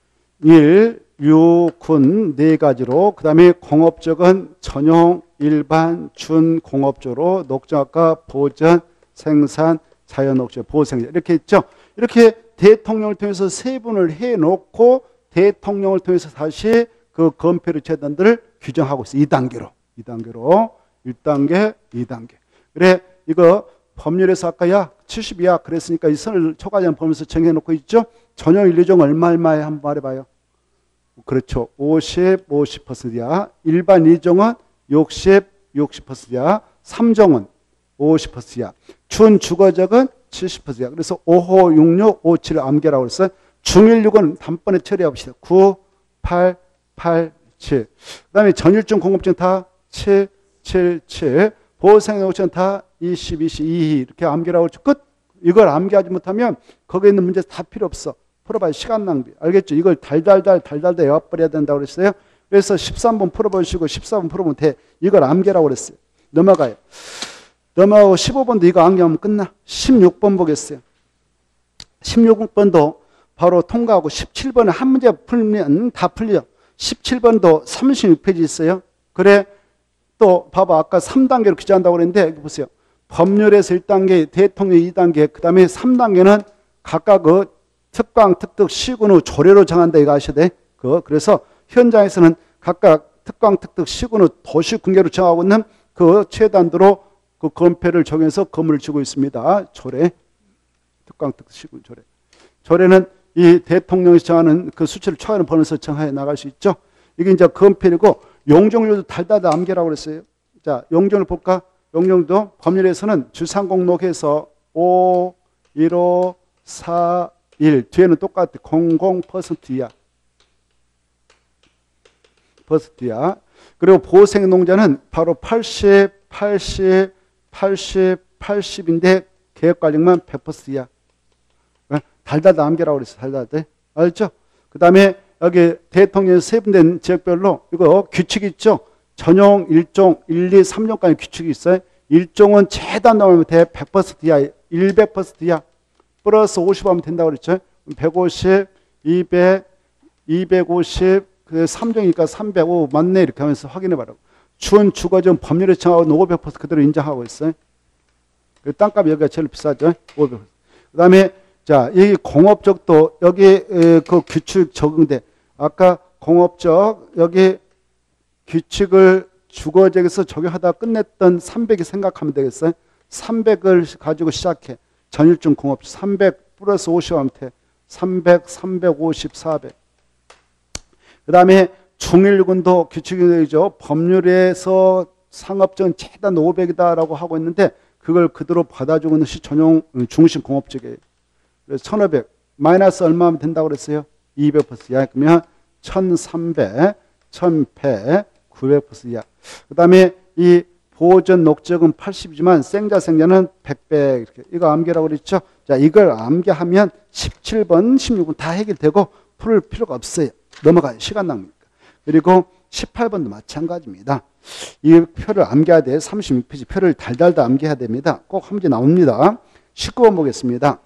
유, 군 4가지로. 그 다음에 공업적은 전용, 일반, 준, 공업적으로. 녹조학과 보전, 생산, 자연녹조, 보호생산 이렇게 있죠. 이렇게 대통령을 통해서 세분을 해놓고 대통령을 통해서 다시 그 건폐를 재단들을 규정하고 있어요. 2단계로. 1단계, 2단계. 그래 이거 법률에서 아까 야 70이야 그랬으니까 이 선을 초과하지 보면서 정해놓고 있죠. 전용 1, 2종 얼마에 한번 말해봐요. 그렇죠. 50, 50%야. 일반 2종은 60, 60%야. 3종은 50%야. 준 주거적은 70%야. 그래서 5호, 66, 57을 암기라고 그랬어요. 중1, 6은 단번에 처리해 봅시다. 9, 8, 8, 7. 그 다음에 전일중 공업증 다 7, 7, 7. 보호생활증 다 20, 20, 2 이렇게 암기라고 했죠. 끝. 이걸 암기하지 못하면 거기에 있는 문제 다 필요 없어. 풀어봐야 시간 낭비. 알겠죠? 이걸 달달달 외워버려야 된다고 그랬어요. 그래서 13번 풀어보시고 14번 풀어보면 돼. 이걸 암기라고 그랬어요. 넘어가요. 넘어가고 15번도 이거 암기하면 끝나. 16번 보겠어요. 16번도 바로 통과하고 17번에 한 문제 풀면 다 풀려. 17번도 36페이지 있어요. 그래 또 봐봐. 아까 3단계로 규제한다고 그랬는데 여기 보세요. 법률에서 1단계, 대통령 2단계, 그 다음에 3단계는 각각 그 특강, 특특, 시군 후 조례로 정한다 이거 아셔야 돼. 그래서 현장에서는 각각 특강, 특특, 시군 후 도시군계로 정하고 있는 그 최단도로 그 건폐를 정해서 건물을 지고 있습니다. 조례. 특강, 특특, 시군, 조례. 조례는 이 대통령이 정하는 그 수치를 초과하는 번호에서 정해 나갈 수 있죠. 이게 이제 건폐이고 용적률도 달달달 암기라고 그랬어요. 자, 용적률 볼까? 용적률도 법률에서는 주상공록에서 5, 15, 4, 1 뒤에는 똑같아. 00%이야. %야. 그리고 보생농자는 바로 80, 80, 80, 80인데 계획관리만 100%야. 달달달 암기라고 그랬어. 달달달. 알죠? 그 다음에 여기 대통령에서 세분된 지역별로 이거 규칙 있죠? 전용 1종, 1, 2, 3종까지 규칙이 있어요. 1종은 최다 나오면 돼. 100%야. 100%야. 플러스 50 하면 된다고 그랬죠? 150, 200, 250, 그 3종이니까 305 맞네. 이렇게 하면서 확인해 봐라고. 준 주거지은 법률에 정하고 500% 그대로 인정하고 있어요. 땅값 여기가 제일 비싸죠? 500%. 그 다음에 자, 이 공업적도 여기 그 규칙 적용돼. 아까 공업적 여기 규칙을 주거지역에서 적용하다 끝냈던 300이 생각하면 되겠어요. 300을 가지고 시작해. 전일중 공업 300 플러스 50 하면 돼. 300, 350, 400. 그 다음에 중일군도 규칙이 되죠. 법률에서 상업적은 최단 500이다라고 하고 있는데 그걸 그대로 받아주고 있는 시 전용 중심 공업적이에요. 그래서 1500 마이너스 얼마 하면 된다고 그랬어요? 200%야. 그러면 1300, 1100, 900%야. 그 다음에 이 보전 녹적은 80이지만 생자는 100배 이렇게 이거 암기라고 그랬죠. 자, 이걸 암기하면 17번, 16번 다 해결되고 풀을 필요가 없어요. 넘어가요. 시간 낭비니까. 그리고 18번도 마찬가지입니다. 이 표를 암기해야 돼. 36페이지 표를 달달달 암기해야 됩니다. 꼭 한 문제 나옵니다. 19번 보겠습니다.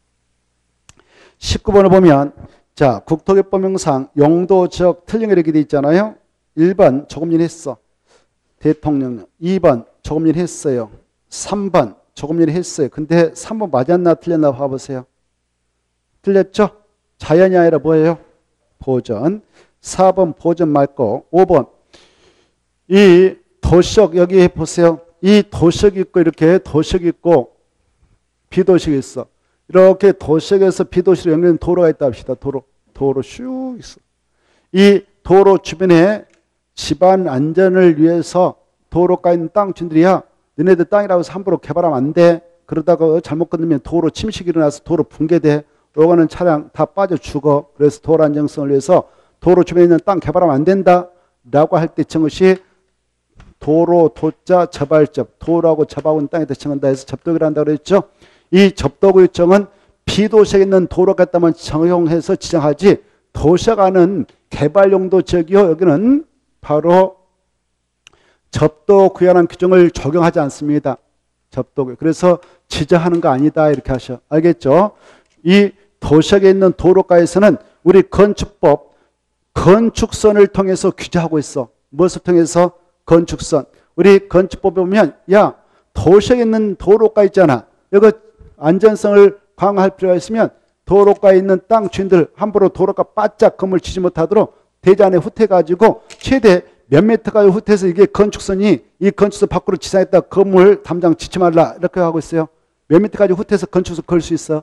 19번을 보면 자, 국토개법명상 용도 지역 틀린 게 이렇게 돼 있잖아요. 1번 조금 전에 했어. 대통령. 2번 조금 전에 했어요. 3번 조금 전에 했어요. 근데 3번 맞았나 틀렸나 봐보세요. 틀렸죠? 자연이 아니라 뭐예요? 보전. 4번 보전 맞고 5번 이 도시역 여기 보세요. 이 도시역이 있고 이렇게 도시역이 있고 비도시역이 있어. 이렇게 도시역에서 비도시로 연결된 도로가 있다 합시다. 도로 슉 있어. 이 도로 주변에 집안 안전을 위해서 도로가 있는 땅주인들이야. 너네들 땅이라고 해서 함부로 개발하면 안 돼. 그러다가 잘못 건너면 도로 침식이 일어나서 도로 붕괴돼. 오가는 차량 다 빠져 죽어. 그래서 도로 안정성을 위해서 도로 주변에 있는 땅 개발하면 안 된다. 라고 할 때 정것이 도로, 도자, 접할접. 도로하고 접하고 있는 땅에 대칭한다 해서 접독이라 한다고 그랬죠. 이 접독 일정은 비도시에 있는 도로가 있다면 정용해서 지정하지 도시가 가는 개발용도 지역이요. 여기는 바로 접독 구현한 규정을 적용하지 않습니다. 접독. 그래서 지정하는 거 아니다. 이렇게 하셔. 알겠죠? 이 도시에 있는 도로가에서는 우리 건축법 건축선을 통해서 규제하고 있어. 무엇을 통해서? 건축선. 우리 건축법에 보면 야 도시에 있는 도로가 있잖아. 이거 안전성을 강화할 필요가 있으면 도로가에 있는 땅 주인들 함부로 도로가 바짝 건물 치지 못하도록 대전에 후퇴가지고 최대 몇 미터까지 후퇴해서 이게 건축선이 이 건축선 밖으로 지상했다 건물 담장 짓지 말라 이렇게 하고 있어요. 몇 미터까지 후퇴해서 건축선 걸 수 있어?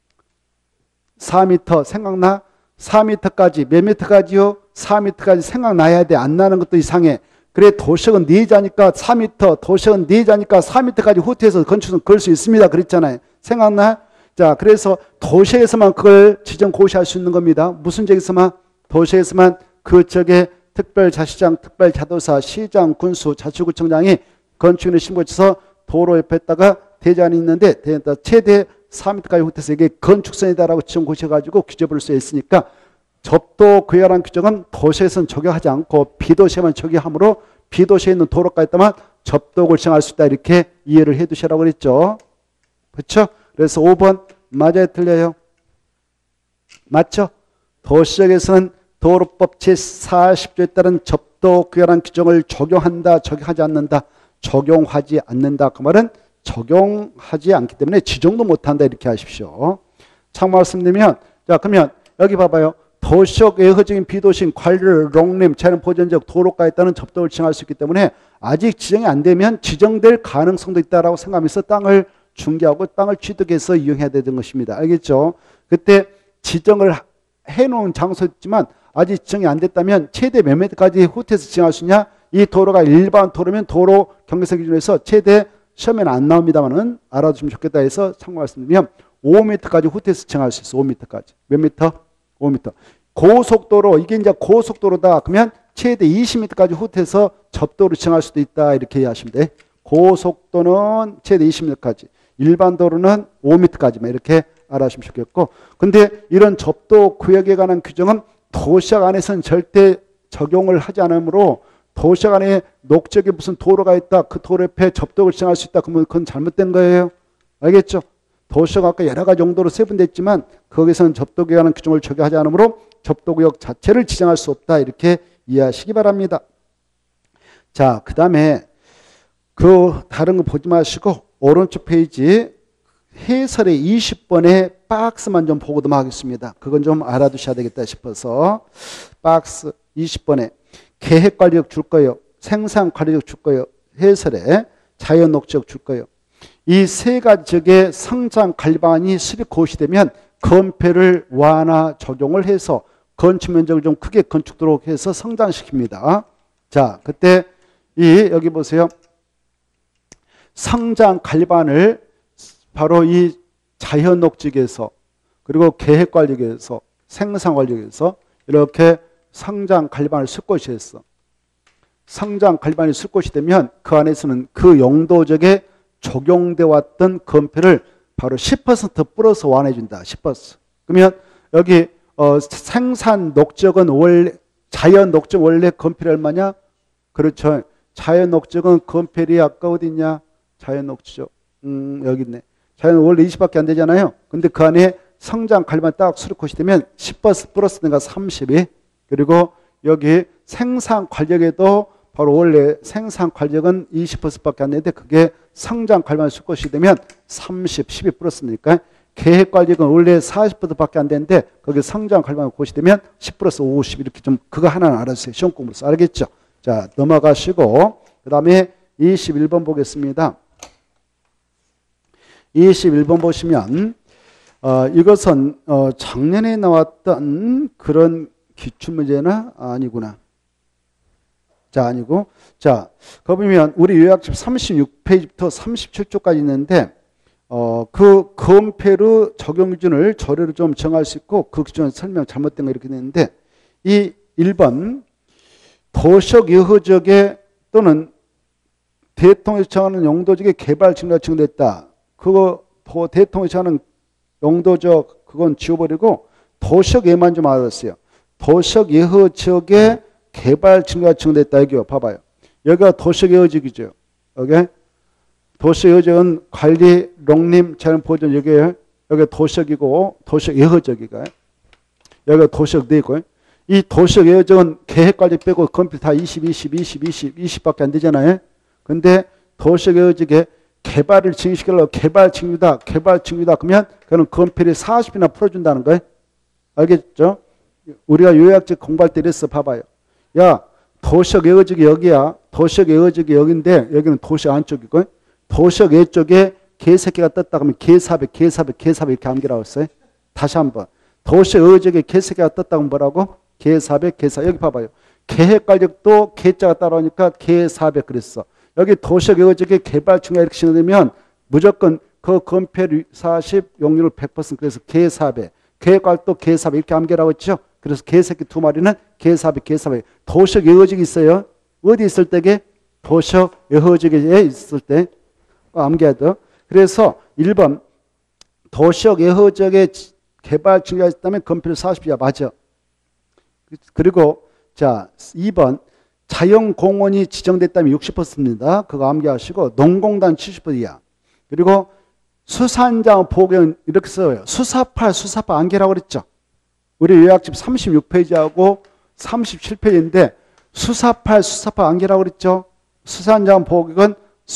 4미터 생각나? 4미터까지 몇 미터까지요? 4미터까지 생각나야 돼. 안 나는 것도 이상해. 그래 도시역은 4자니까 4미터 도시역은 4자니까 4미터까지 후퇴해서 건축선 걸 수 있습니다. 그랬잖아요. 생각나? 자, 그래서 도시에서만 그걸 지정 고시할 수 있는 겁니다. 무슨 지역에서만? 도시에서만 그 지역에 특별자치장, 특별자도사, 시장, 군수, 자치구청장이 건축인을 신고해서 도로 옆에다가 대전이 있는데 최대 4m까지 후퇴해서 이게 건축선이다라고 지정 고시해가지고 규제부를 써 있으니까 접도 구현한 규정은 도시에서는 적용하지 않고 비도시에만 적용하므로 비도시에 있는 도로가 있다면 접독을 정할 수 있다 이렇게 이해를 해 두시라고 그랬죠. 그렇죠? 그래서 5번 맞아요? 틀려요? 맞죠? 도시역에서는 도로법 제40조에 따른 접도 구현한 규정을 적용한다, 적용하지 않는다, 적용하지 않는다. 그 말은 적용하지 않기 때문에 지정도 못한다 이렇게 하십시오. 참고 말씀드리면 자 그러면 여기 봐봐요. 도시역 외허적인 비도시인 관리를 롱림 차량 보전적 도로가에 따른 접독을 지정할 수 있기 때문에 아직 지정이 안 되면 지정될 가능성도 있다라고 생각하면서 땅을 중개하고 땅을 취득해서 이용해야 되는 것입니다. 알겠죠? 그때 지정을 해놓은 장소였지만 아직 지정이 안 됐다면 최대 몇 미터까지 후퇴해서 지정할 수 있냐? 이 도로가 일반 도로면 도로 경계선 기준에서 최대 시험에는 안 나옵니다만은 알아두시면 좋겠다 해서 참고 말씀드리면 5m까지 후퇴해서 지정할 수 있어. 5m까지. 몇 미터? 5m. 고속도로, 이게 이제 고속도로다. 그러면 최대 20m까지 후퇴해서 접도로 지정할 수도 있다. 이렇게 이해하시면 돼. 고속도로는 최대 20m까지. 일반 도로는 5m까지만 이렇게 알아주시면 좋겠고. 근데 이런 접도 구역에 관한 규정은 도시역 안에서는 절대 적용을 하지 않으므로 도시역 안에 녹지역에 무슨 도로가 있다. 그 도로 옆에 접도를 지정할 수 있다. 그러면 그건 잘못된 거예요. 알겠죠? 도시역 아까 여러 가지 용도로 세분됐지만 거기서는 접도구역에 관한 규정을 적용하지 않으므로 접도구역 자체를 지정할 수 없다. 이렇게 이해하시기 바랍니다. 자, 그 다음에 그 다른 거 보지 마시고 오른쪽 페이지 해설의 20번의 박스만 좀 보고 넘어가겠습니다. 그건 좀 알아두셔야 되겠다 싶어서 박스 20번에 계획관리역 줄 거예요. 생산관리역 줄 거예요. 해설에 자연녹지역 줄 거예요. 이 세 가지 지역의 성장관리 방안이 수립 고시되면 건폐를 완화 적용을 해서 건축 면적을 좀 크게 건축도록 해서 성장시킵니다. 자, 그때 여기 보세요. 성장관리 방안을 바로 이 자연녹지역에서 그리고 계획관리역에서 생산관리역에서 이렇게 성장관리방을 쓸 것이 했어. 성장관리방을 쓸 것이 되면 그 안에서는 그 용도적에 적용돼 왔던 건폐를 바로 10% 플러스 완화해 준다. 10%. 그러면 여기 생산녹지역은 원래 자연녹지역 원래 건폐율이 얼마냐? 그렇죠. 자연녹지역은 건폐율이 아까 어디 있냐? 자연녹지역. 여기 있네. 자연 원래 20밖에 안 되잖아요. 근데 그 안에 성장관리만 딱 수립것이 되면 10% 플러스 내가 32. 그리고 여기 생산관리역에도 바로 원래 생산관리역은 20%밖에 안 되는데 그게 성장관리만 수립것이 되면 30, 12 플러스니까 계획관리역은 원래 40%밖에 안 되는데 거기 성장관리만 것이 되면 10 플러스 50 이렇게 좀 그거 하나는 알아주세요. 시험 공부로서 알겠죠? 자, 넘어가시고 그 다음에 21번 보겠습니다. 21번 보시면 이것은 작년에 나왔던 그런 기출문제나 아니구나. 자, 아니고. 자, 거기 보면 우리 요약집 36페이지부터 37쪽까지 있는데 그 건폐로 적용 기준을 조례로 좀 정할 수 있고 그 기준 설명 잘못된 거 이렇게 되는데 이 1번 도시역 여허지역에 또는 대통령이 정하는 용도지역의 개발 증가가 증가됐다. 그거 대통령이 정하는 용도적 그건 지워버리고 도시역 예만 좀 알았어요. 도시역 예허 지역의 개발 증가가 증가됐다. 여기요. 봐봐요. 여기가 도시역 예허 지역이죠. 여기 도시역 예허 지역은 관리, 농림, 자연 보존 여기에 여기 도시역이고 도시역 예허 지역이가 여기가 도시역 내고 이 도시역 예허 지역은 계획관리 빼고 건폐 다 20, 20, 20, 20, 20밖에 안 되잖아요. 근데 도시역 예허 지역에 개발을 진행시키려고 개발 징유다. 그러면 그는 건폐율이 40이나 풀어준다는 거예요. 알겠죠? 우리가 요약적 공부할 때 이랬어. 봐봐요. 야, 도시역 예허지역이 여기야. 도시역 예허지역이 여기인데 여기는 도시역 안쪽이고 도시역 예쪽에 개새끼가 떴다 그러면 개사백 이렇게 암기라고 했어요. 다시 한번. 도시역 예허지역에 개새끼가 떴다 그러면 뭐라고? 개사백. 여기 봐봐요. 계획관리역도 개자가 따라오니까 개사백 그랬어. 여기 도시역 예허지역에 개발 증가 이렇게 신어되면 무조건 그 건폐율 40, 용률 100% 그래서 개400. 계획관리도 개400 이렇게 암기라고 했죠. 그래서 개새끼 두 마리는 개400. 도시역 예허지역이 있어요. 어디 있을 때게? 도시역 예허지역에 있을 때 암기해야 돼요. 그래서 1번 도시역 예허지역에 개발 증가가 있다면 건폐율 40이야. 맞아. 그리고 자 2번 자연공원이 지정됐다면 60%입니다. 그거 암기하시고 농공단 70%이야. 그리고 수산자원 보호구역은 이렇게 써요. 수사팔 암기라고 그랬죠. 우리 요약집 36페이지하고 37페이지인데 수사팔 암기라고 그랬죠. 수산자원 보호구역은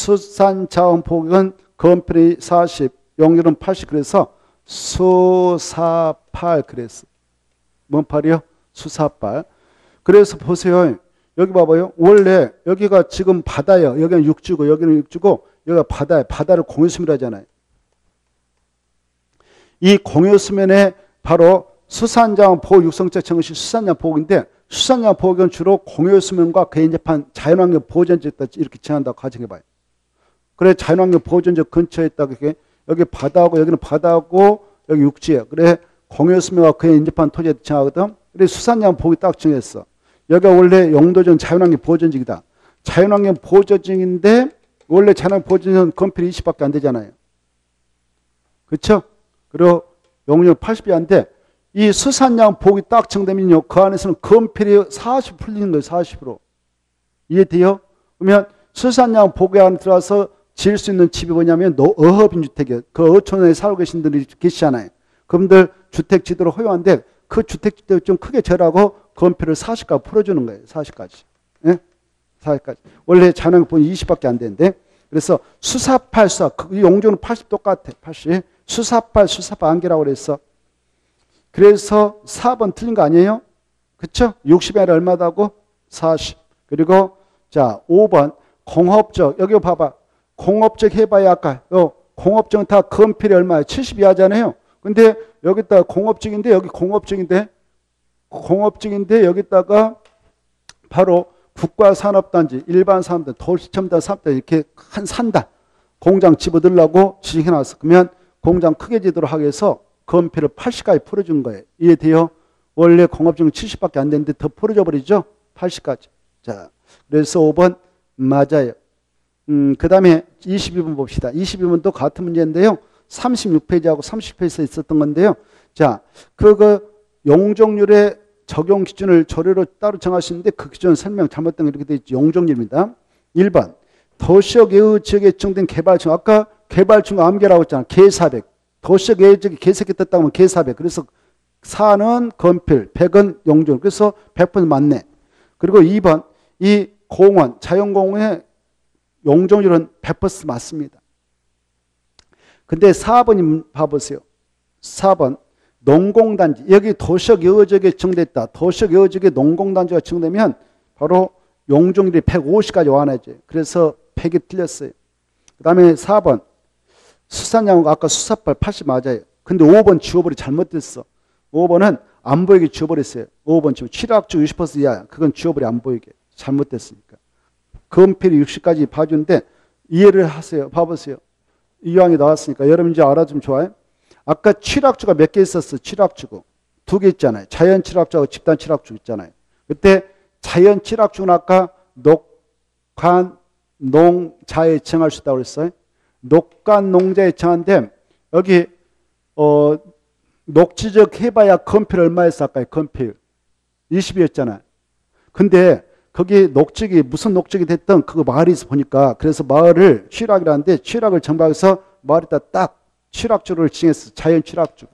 건폐율이 40, 용률은 80 그래서 수사팔 그랬어. 뭔 팔이요? 수사팔. 그래서 보세요. 여기 봐봐요. 원래 여기가 지금 바다예요. 여기는 육지고 여기는 육지고 여기가 바다예요. 바다를 공유수면이라 하잖아요. 이 공유수면에 바로 수산장 보호 육성적 정시 수산장 보호인데 수산장 보호는 주로 공유수면과 개인재판 자연환경 보호전적 이렇게 정한다고 가정해봐요. 그래 자연환경 보호전적 근처에 있다 그게 여기 바다하고 여기는 바다하고 여기 육지에 그래 공유수면과 개인재판 토지에 정하거든. 그래 수산장 보호기 딱 정했어. 여기가 원래 용도전 자연환경 보호전적이다. 자연환경 보호전적인데 원래 자연환경 보호전적은 건필이 20밖에 안 되잖아요. 그렇죠? 그리고 용적률 80이 안 돼. 이 수산양 보호기 딱 정되면요. 그 안에서는 건필이 40 풀리는 거예요. 40으로. 이해돼요? 그러면 수산양 보호기 안에 들어와서 지을 수 있는 집이 뭐냐면 어허빈주택이에요. 그 어촌에 살고 계신 분들이 계시잖아요. 그분들 주택 지도로 허용한데 그 주택 지도를 좀 크게 재라고 건필을 40까지 풀어주는 거예요. 40까지. 예? 40까지. 원래 자연환경 보호는 20밖에 안 되는데 그래서 수사팔 수사 이 용적은 80 똑같아. 80. 수사팔 수사팔 안개라고 그랬어. 그래서 4번 틀린 거 아니에요? 그쵸? 60이 아니라 얼마다고? 40. 그리고 자 5번 공업적. 여기 봐봐. 공업적 해봐야 아까 공업적은 다 건필이 얼마야? 70 이하잖아요. 근데 여기다가 공업적인데 여기 공업적인데 여기다가 바로 국가산업단지, 일반산업단지, 도시첨단 산업단지 이렇게 한 산다. 공장 집어들라고 지정해놨어. 그러면 공장 크게 지도록 하기 위해서 건폐를 80까지 풀어준 거예요. 이해돼요? 원래 공업증은 70밖에 안 되는데 더 풀어져 버리죠? 80까지. 자, 그래서 5번 맞아요. 그 다음에 22번 봅시다. 22번도 같은 문제인데요. 36페이지하고 30페이지에 있었던 건데요. 자, 용적률의 적용 기준을 조례로 따로 정하시는데 그 기준 설명 잘못된 게 이렇게 되어 있죠. 용적률입니다. 1번 도시역 외의 지역에 지정된 개발층. 아까 개발층 암개라고 했잖아. 개400. 도시역 외의 지역에 개새끼 떴다고 하면 개400. 그래서 4는 건필, 100은 용적률. 그래서 100% 맞네. 그리고 2번 이 공원, 자연공원의 용적률은 100% 맞습니다. 근데 4번님 봐보세요. 4번 농공단지. 여기 도시역 여지역에 지정됐다. 도시역 여지역에 농공단지가 지정되면 바로 용적률이 150까지 완화해져요. 그래서 100이 틀렸어요. 그 다음에 4번 수산양은 아까 수사팔 80 맞아요. 근데 5번 지워버리 잘못됐어. 5번은 안 보이게 지워버렸어요. 5번 지워. 취락주 60% 이하. 그건 지워버리 안 보이게. 잘못됐으니까. 건필이 60까지 봐주는데 이해를 하세요. 봐보세요. 이왕이 나왔으니까 여러분 이제 알아주면 좋아요. 아까 취락주가 몇 개 있었어? 취락주고 2개 있잖아요. 자연 취락주하고 집단 취락주 있잖아요. 그때 자연 취락주는 아까 녹간 농자에 정할 수 있다고 그랬어요. 녹간 농자에 정한데 여기 녹지적 해봐야 건필 얼마였어? 아까 건필 20이었잖아요. 근데 거기 녹적이 무슨 녹적이 됐든 그거 마을에서 보니까 그래서 마을을 취락이라는데 취락을 정박해서 마을에다 딱 취락주를 지정했어. 자연 취락주.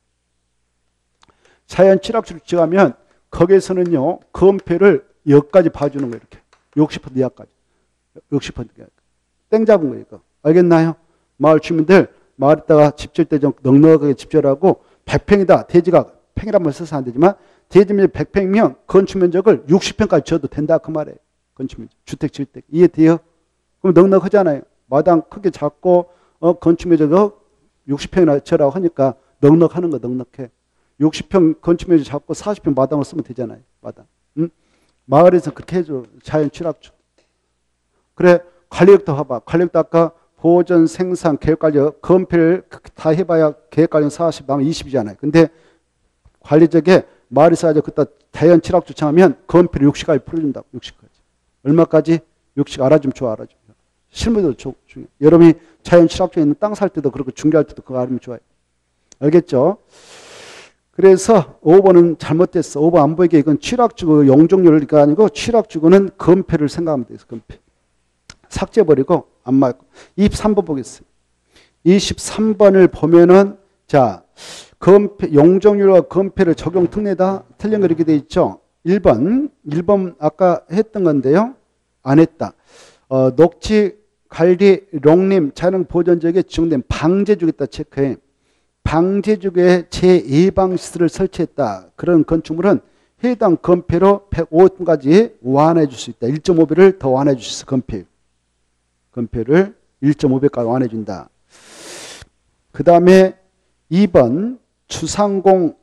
자연 취락주를 지정하면 거기에서는요. 건폐를 여기까지 봐주는 거예요. 이렇게 60% 이하까지. 60% 이하까지. 땡 잡은 거예요. 이거. 알겠나요? 마을 주민들 마을에다가 집 지을 때 좀 넉넉하게 집 지으라고 100평이다. 대지가 평이란 말 써서 안 되지만 대지면 100평이면 건축면적을 60평까지 지어도 된다. 그 말이에요. 건축면적. 주택 지을 때. 이해돼요? 그럼 넉넉하잖아요. 마당 크게 작고 건축면적 60평이나 지으라고 하니까 넉넉하는 거 넉넉해. 60평 건축면적 작고 40평 마당을 쓰면 되잖아요. 마당. 응? 마을에서 그렇게 해줘. 자연 취락주. 그래 관리역도 봐봐. 관리역도 아까 보전, 생산, 계획관리, 건폐를 다 해봐야 계획관리 40, 남은 20이잖아요. 근데 관리적에 마을에서 아주 그따 자연 취락주 정하면 건폐를 60까지 풀어준다고. 60까지. 얼마까지? 60 알아주면 좋아. 알아주면. 실무도 중요해. 여러분이 자연 취락주에 있는 땅 살 때도 그렇고 중개할 때도 그거 알면 좋아요. 알겠죠? 그래서 5번은 잘못됐어. 5번 안 보이게 이건 취락주고 용적률이 아니고 취락주고는 건폐를 생각하면 돼요. 건폐. 삭제버리고 안 맞고. 23번 보겠어요. 23번을 보면은 자 건폐, 용적률과 건폐를 적용 특례다. 틀린 거 이렇게 돼 있죠. 1번 아까 했던 건데요. 안 했다. 녹지 관리 농림 자연 보존지역에 지정된 방제주겠다 체크해. 방제주에 제2방시설을 설치했다. 그런 건축물은 해당 건폐로 105까지 완화해 줄 수 있다. 1.5배를 더 완화해 줄 수 있어. 건폐를 1.5배까지 완화해 준다. 그 다음에 2번 주상공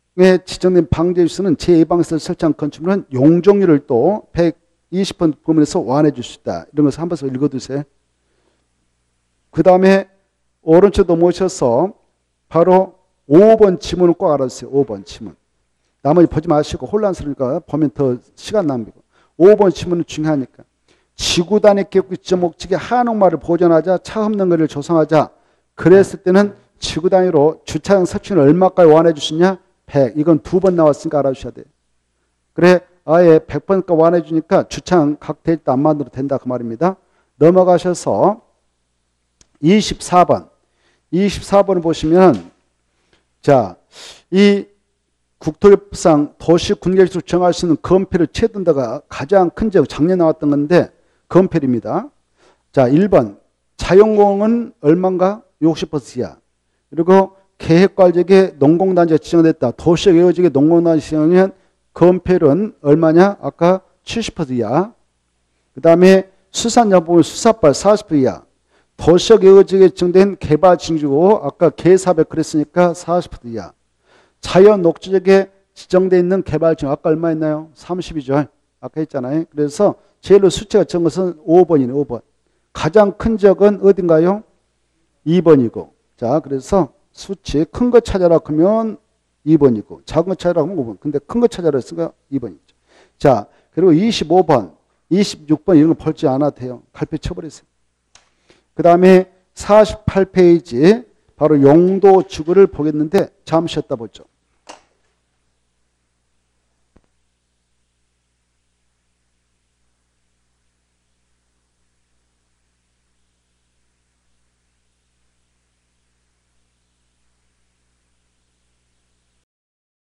지정된 방제유수는 제2방에서 설정한 건축물은 용적률을 또 120% 범위에서 완화해 줄 수 있다. 이런 것을 한 번씩 읽어두세요. 그 다음에 오른쪽 넘어오셔서 바로 5번 지문을 꼭 알아주세요. 5번 지문. 나머지 보지 마시고 혼란스러우니까 보면 더 시간 낭비고. 5번 지문은 중요하니까. 지구 단위 기록 지정 목적의 한옥마을을 보존하자, 차 없는 거리를 조성하자. 그랬을 때는 지구 단위로 주차장 설치는 얼마까지 완화해 주시냐? 100. 이건 2번 나왔으니까 알아주셔야 돼요. 그래, 아예 100번까지 완화해 주니까 주차장 각 대지도 안 만들어도 된다. 그 말입니다. 넘어가셔서 24번. 24번을 보시면, 자, 이 국토교통부상 도시군계획으로 정할 수 있는 건폐를 채둔다가 가장 큰 지역 작년에 나왔던 건데, 건폐입니다. 자, 1번. 자연공원은 얼마인가? 60% 이하. 그리고 계획관리지역에 농공단지가 지정됐다. 도시적 예외지역에 농공단지 지정하면 건폐율은 얼마냐? 아까 70% 이하. 그 다음에 수산자보면 수사발 40% 이하. 도시적 예외지역에 지정된 개발 징주고 아까 개400 그랬으니까 40% 이하. 자연 녹지역에 지정되어 있는 개발 징 아까 얼마 있나요? 30이죠. 아까 했잖아요. 그래서 제일로 수치가 적은 것은 5번이네. 5번. 가장 큰 지역은 어딘가요? 2번이고. 자, 그래서 수치 큰 거 찾아라 그러면 2번이고 작은 거 찾아라 그러면 5번. 근데 큰 거 찾아라 했으니까 2번이죠. 자, 그리고 25번, 26번 이런 거 볼지 않아도 돼요. 갈피 쳐버리세요. 그 다음에 48페이지 바로 용도 지구를 보겠는데 잠시 쉬었다 보죠.